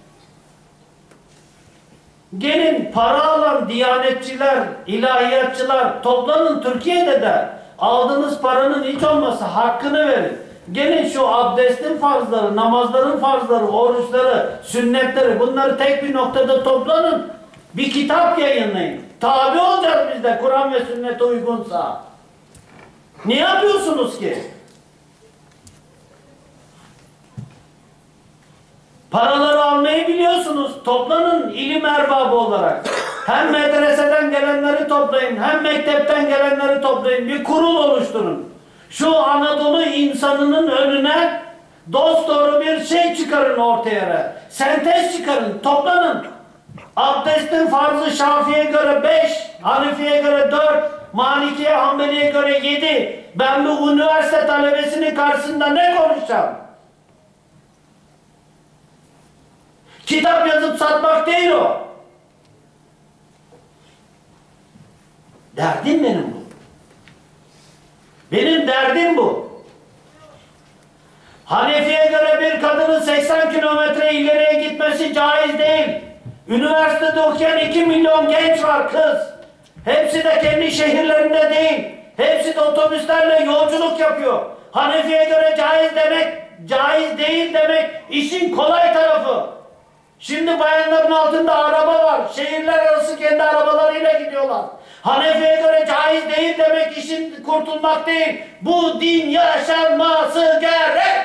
Gelin para alan diyanetçiler, ilahiyatçılar toplanın Türkiye'de de aldığınız paranın hiç olmazsa hakkını verin. Gelin şu abdestin farzları, namazların farzları, oruçları, sünnetleri bunları tek bir noktada toplanın. Bir kitap yayınlayın. Tabi olacağız biz de Kur'an ve sünnete uygunsa. Ne yapıyorsunuz ki? Paraları almayı biliyorsunuz. Toplanın ilim erbabı olarak. Hem medreseden gelenleri toplayın, hem mektepten gelenleri toplayın. Bir kurul oluşturun. Şu Anadolu insanının önüne dosdoğru bir şey çıkarın ortaya. Sentez çıkarın, toplanın. Abdestin farzı Şafii'ye göre 5, Hanefi'ye göre 4, Maliki'ye, Hanbeli'ye göre 7. Ben bu üniversite talebesinin karşısında ne konuşacağım? Kitap yazıp satmak değil o. Derdim benim bu. Benim derdim bu. Hanefi'ye göre bir kadının 80 kilometre ileriye gitmesi caiz değil. Üniversitede okuyan 2 milyon genç var, kız. Hepsi de kendi şehirlerinde değil. Hepsi de otobüslerle yolculuk yapıyor. Hanefi'ye göre caiz demek caiz değil demek işin kolay tarafı. Şimdi bayanların altında araba var. Şehirler arası kendi arabalarıyla gidiyorlar. Hanefi'ye göre caiz değil demek işin kurtulmak değil. Bu din yaşanması gerek.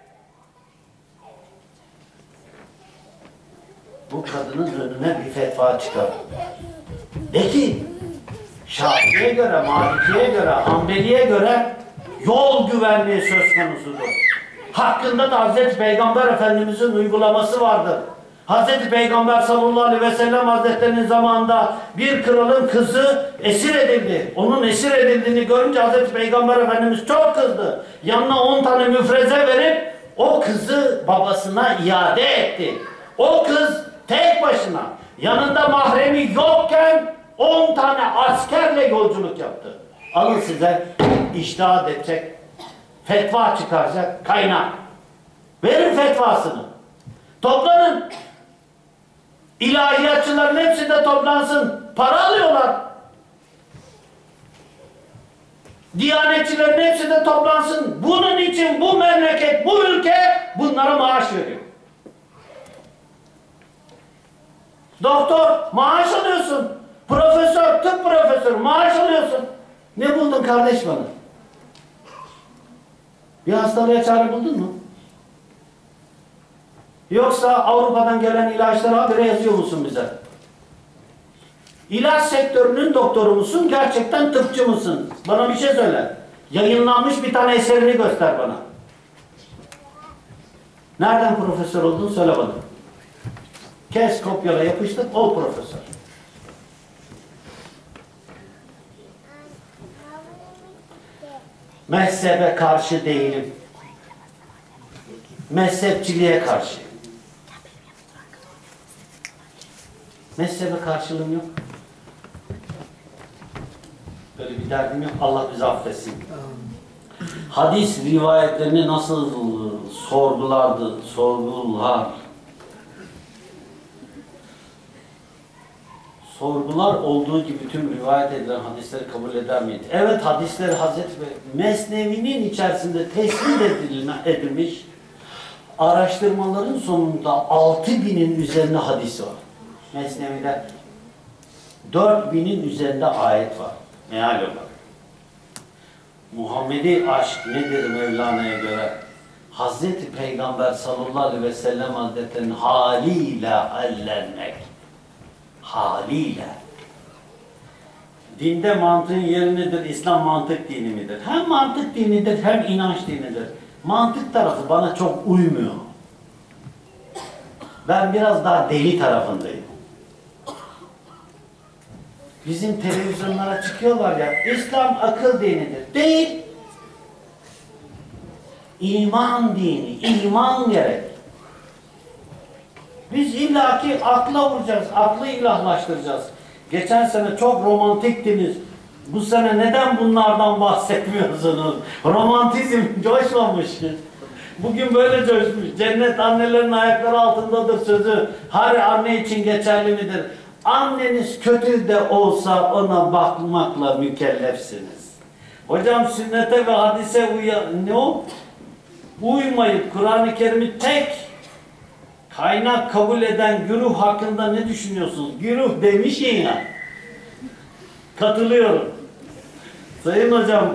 Bu kadının önüne bir fetva çıkar. De ki Şafii'ye göre, Maliki'ye göre, Hanbeli'ye göre yol güvenliği söz konusudur. Hakkında da Hazreti Peygamber Efendimiz'in uygulaması vardır. Hazreti Peygamber sallallahu aleyhi ve sellem Hazretlerinin zamanında bir kralın kızı esir edildi. Onun esir edildiğini görünce Hazreti Peygamber Efendimiz çok kızdı. Yanına 10 tane müfreze verip o kızı babasına iade etti. O kız tek başına yanında mahremi yokken 10 tane askerle yolculuk yaptı. Alın size içtihat edecek, fetva çıkaracak kaynak. Verin fetvasını. Toplanın. İlahiyatçıların hepsi de toplansın. Para alıyorlar. Diyanetçilerin hepsi de toplansın. Bunun için bu memleket, bu ülke bunlara maaş veriyor. Doktor, maaş alıyorsun. Profesör, tıp profesörü, maaş alıyorsun. Ne buldun kardeş bana? Bir hastalığa çare buldun mu? Yoksa Avrupa'dan gelen ilaçları habire yazıyor musun bize? İlaç sektörünün doktoru musun? Gerçekten tıpçı mısın? Bana bir şey söyle. Yayınlanmış bir tane eserini göster bana. Nereden profesör olduğunu söyle bana. Kes, kopyala, yapıştır, ol profesör. Mezhebe karşı değilim. Mezhepçiliğe karşı. Mezhebe karşılığım yok. Böyle bir derdim yok. Allah bizi affetsin. Hadis rivayetlerini nasıl sorgular. Sorgular olduğu gibi tüm rivayet edilen hadisleri kabul eder miydi? Evet, hadisleri Hazreti Mesnevi'nin içerisinde tespit edilmiş araştırmaların sonunda 6000'in üzerinde hadis var. Mesnevi'de 4000'in üzerinde ayet var. Meal olarak. Muhammedi aşk nedir Mevlana'ya göre? Hazreti Peygamber sallallahu aleyhi ve sellem Hazretleri'nin haliyle hallenmek. Haliyle. Dinde mantığın yeri nedir? İslam mantık dini midir? Hem mantık dinidir hem inanç dinidir. Mantık tarafı bana çok uymuyor. Ben biraz daha deli tarafındayım. Bizim televizyonlara çıkıyorlar ya, İslam akıl dinidir. Değil. İman dini, iman gerek. Biz illaki akla vuracağız, aklı ilahlaştıracağız. Geçen sene çok romantiktiniz. Bu sene neden bunlardan bahsetmiyorsunuz? Romantizm coşmamış. Bugün böyle coşmuş. Cennet annelerin ayakları altındadır sözü. Her anne için geçerli midir? Anneniz kötü de olsa ona bakmakla mükellefsiniz. Hocam sünnete ve hadise uymayıp Kur'an-ı Kerim'i tek kaynak kabul eden güruh hakkında ne düşünüyorsunuz? Güruh demiş ya. Katılıyorum. Sayın hocam,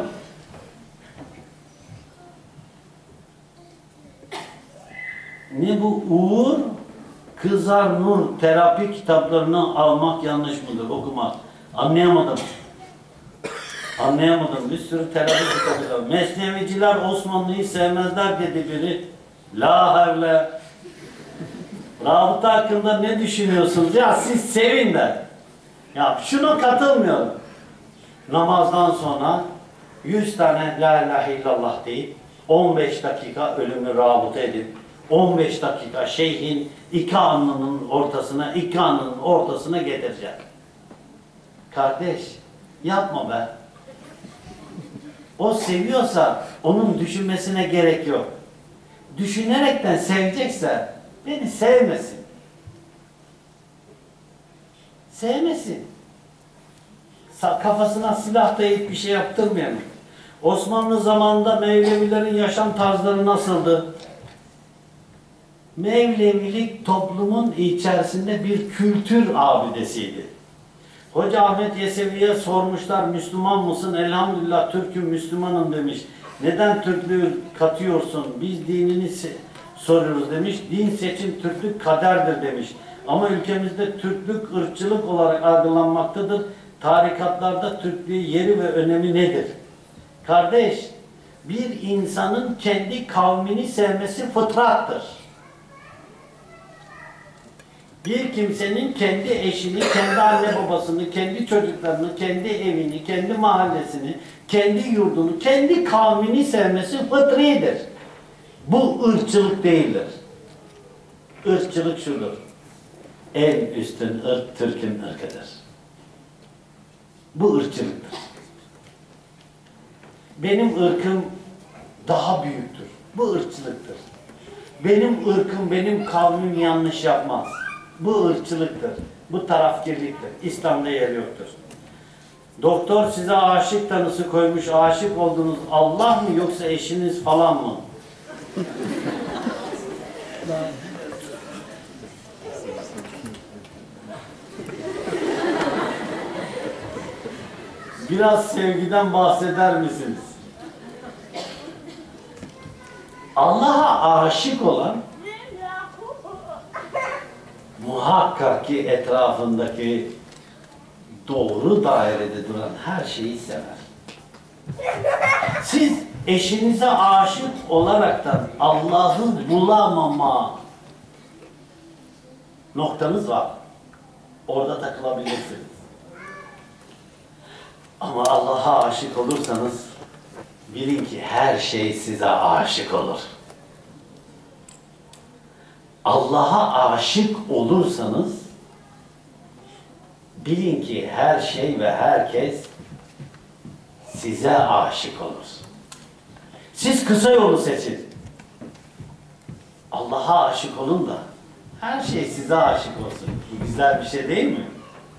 ne bu Uğur Kızar Nur terapi kitaplarını almak yanlış mıdır? Okumak. Anlayamadım. Anlayamadım. Bir sürü terapi kitabı var. Mesneviciler Osmanlı'yı sevmezler dedi biri. La havle. Rabıta hakkında ne düşünüyorsunuz? Ya siz sevin de. Ya şuna katılmıyorum. Namazdan sonra 100 tane la ilahe illallah deyip 15 dakika ölümü rabıta edip 15 dakika şeyhin iki alnının ortasına getireceğim. Kardeş yapma be. O seviyorsa onun düşünmesine gerek yok. Düşünerekten sevecekse beni sevmesin. Sevmesin. Kafasına silah dayayıp bir şey yaptırmayalım. Osmanlı zamanında Mevlevilerin yaşam tarzları nasıldı? Mevlevilik toplumun içerisinde bir kültür abidesiydi. Hoca Ahmet Yesevi'ye sormuşlar, Müslüman mısın? Elhamdülillah Türk'üm, Müslümanım demiş. Neden Türklüğü katıyorsun? Biz dinini soruyoruz demiş. Din, seçim, Türklük kaderdir demiş. Ama ülkemizde Türklük ırkçılık olarak algılanmaktadır. Tarikatlarda Türklüğün yeri ve önemi nedir? Kardeş, bir insanın kendi kavmini sevmesi fıtrattır. Bir kimsenin kendi eşini, kendi anne babasını, kendi çocuklarını, kendi evini, kendi mahallesini, kendi yurdunu, kendi kavmini sevmesi fıtridir. Bu ırkçılık değildir. Irkçılık şudur: en üstün ırk Türk'ün ırkıdır. Bu ırkçılıktır. Benim ırkım daha büyüktür. Bu ırkçılıktır. Benim ırkım, benim kavmim yanlış yapmaz. Bu ırkçılıktır. Bu tarafkirliktir. İslam'da yer yoktur. Doktor size aşık tanısı koymuş. Aşık oldunuz Allah mı yoksa eşiniz falan mı? Biraz sevgiden bahseder misiniz? Allah'a aşık olan muhakkak ki etrafındaki doğru dairede duran her şeyi sever. Siz eşinize aşık olaraktan Allah'ı bulamama noktanız var. Orada takılabilirsiniz. Ama Allah'a aşık olursanız bilin ki her şey size aşık olur. Allah'a aşık olursanız bilin ki her şey ve herkes size aşık olur. Siz kısa yolu seçin. Allah'a aşık olun da her şey size aşık olsun. Bu güzel bir şey değil mi?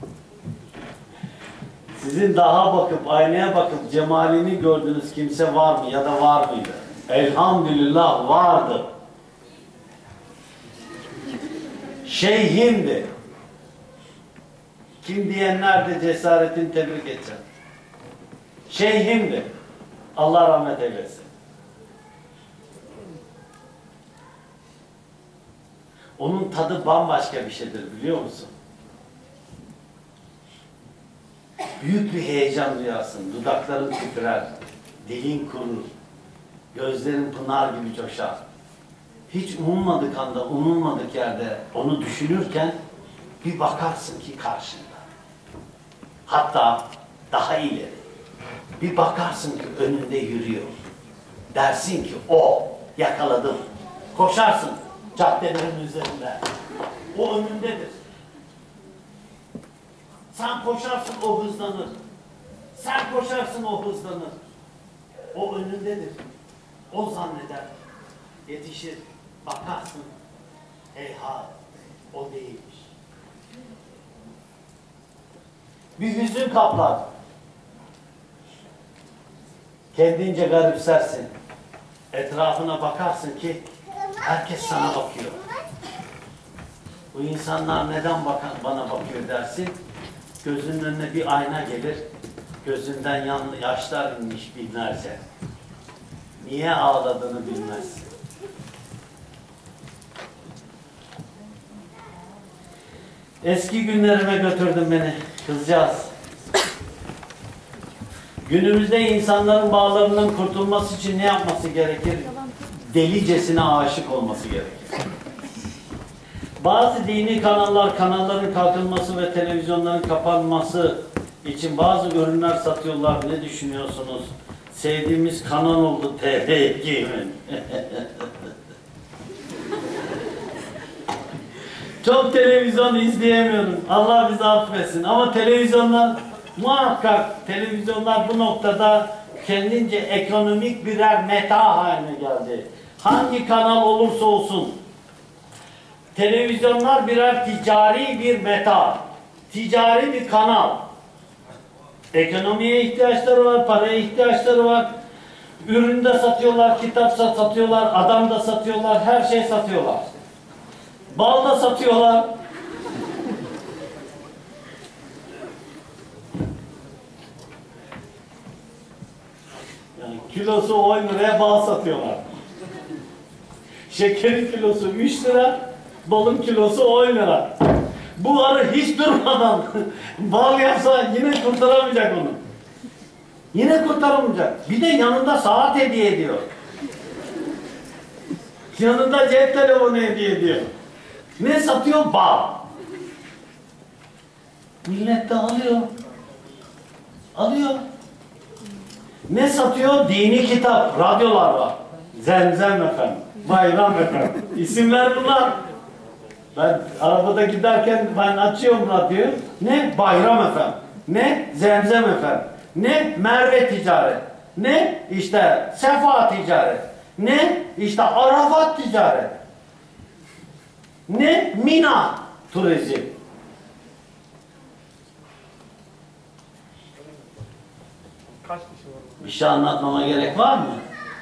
Sizin daha bakıp, aynaya bakıp cemalini gördüğünüz kimse var mı ya da var mıydı? Elhamdülillah vardı. Şeyhimdi. Kim diyenler de cesaretini tebrik edeceğim. Şeyhimdi. Allah rahmet eylesin. Onun tadı bambaşka bir şeydir, biliyor musun? Büyük bir heyecan duyarsın, dudakların titrer, dilin kurur, gözlerin pınar gibi coşar. Hiç umulmadık anda, umulmadık yerde onu düşünürken bir bakarsın ki karşında. Hatta daha ileri. Bir bakarsın ki önünde yürüyor. Dersin ki o, yakaladım. Koşarsın caddelerin üzerinde. O önündedir. Sen koşarsın, o hızlanır. Sen koşarsın, o hızlanır. O önündedir. O zanneder. Yetişir. Bakarsın. Heyhat. O değilmiş. Bir hüzün kaplar. Kendince garipsersin. Etrafına bakarsın ki herkes sana bakıyor. Bu insanlar neden bana bakıyor dersin. Gözünün önüne bir ayna gelir. Gözünden yaşlar inmiş binlerce. Niye ağladığını bilmezsin. Eski günlerime götürdün beni kızcağız. Günümüzde insanların bağlarından kurtulması için ne yapması gerekir? Delicesine aşık olması gerekir. Bazı dini kanalların kalkınması ve televizyonların kapanması için bazı ürünler satıyorlar. Ne düşünüyorsunuz? Sevdiğimiz kanal oldu TV2'nin. Çok televizyon izleyemiyorum. Allah bizi affetsin. Ama televizyonlar muhakkak bu noktada kendince ekonomik birer meta haline geldi. Hangi kanal olursa olsun televizyonlar birer ticari bir meta. Ticari bir kanal. Ekonomiye ihtiyaçları var, paraya ihtiyaçları var. Ürün de satıyorlar, kitap satıyorlar, adam da satıyorlar, her şey satıyorlar. Bal da satıyorlar. Yani kilosu 10 liraya bal satıyorlar. Şekerin kilosu 3 lira, balın kilosu 10 lira. Bu arı hiç durmadan bal yapsa yine kurtaramayacak onu. Yine kurtaramayacak. Bir de yanında saat hediye ediyor. Yanında cep telefonu hediye ediyor. Ne satıyor? Bal. Millet de alıyor. Alıyor. Ne satıyor? Dini kitap, radyolar var. Zemzem efendim, Bayram efendim. İsimler bunlar. Ben arabada giderken ben açıyorum radyoyu. Ne? Bayram efendim. Ne? Zemzem efendim. Ne? Merve ticaret. Ne? İşte Sefa ticaret. Ne? İşte Arafat ticaret. Ne? Mina turizm.
Kaç kişi var?
Bir şey anlatmama gerek var mı?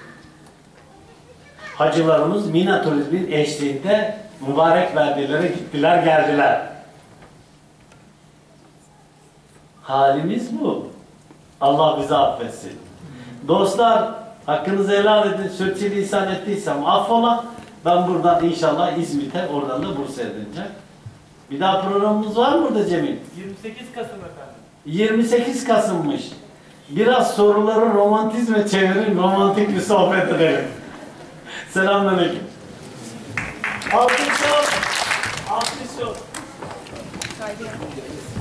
Hacılarımız Mina turizmin eşliğinde mübarek beldelere gittiler geldiler. Halimiz bu. Allah bizi affetsin. Dostlar, hakkınızı helal edin. Sürçülisan ettiysem affola. Ben buradan inşallah İzmit'e, oradan da Bursa'ya döneceğim. Bir daha programımız var mı burada Cemil?
28 Kasım efendim.
28 Kasım'mış. Biraz soruları romantizme çevirin, romantik bir sohbet edelim. Selamünaleyküm.
Alkış yok. Alkış yok.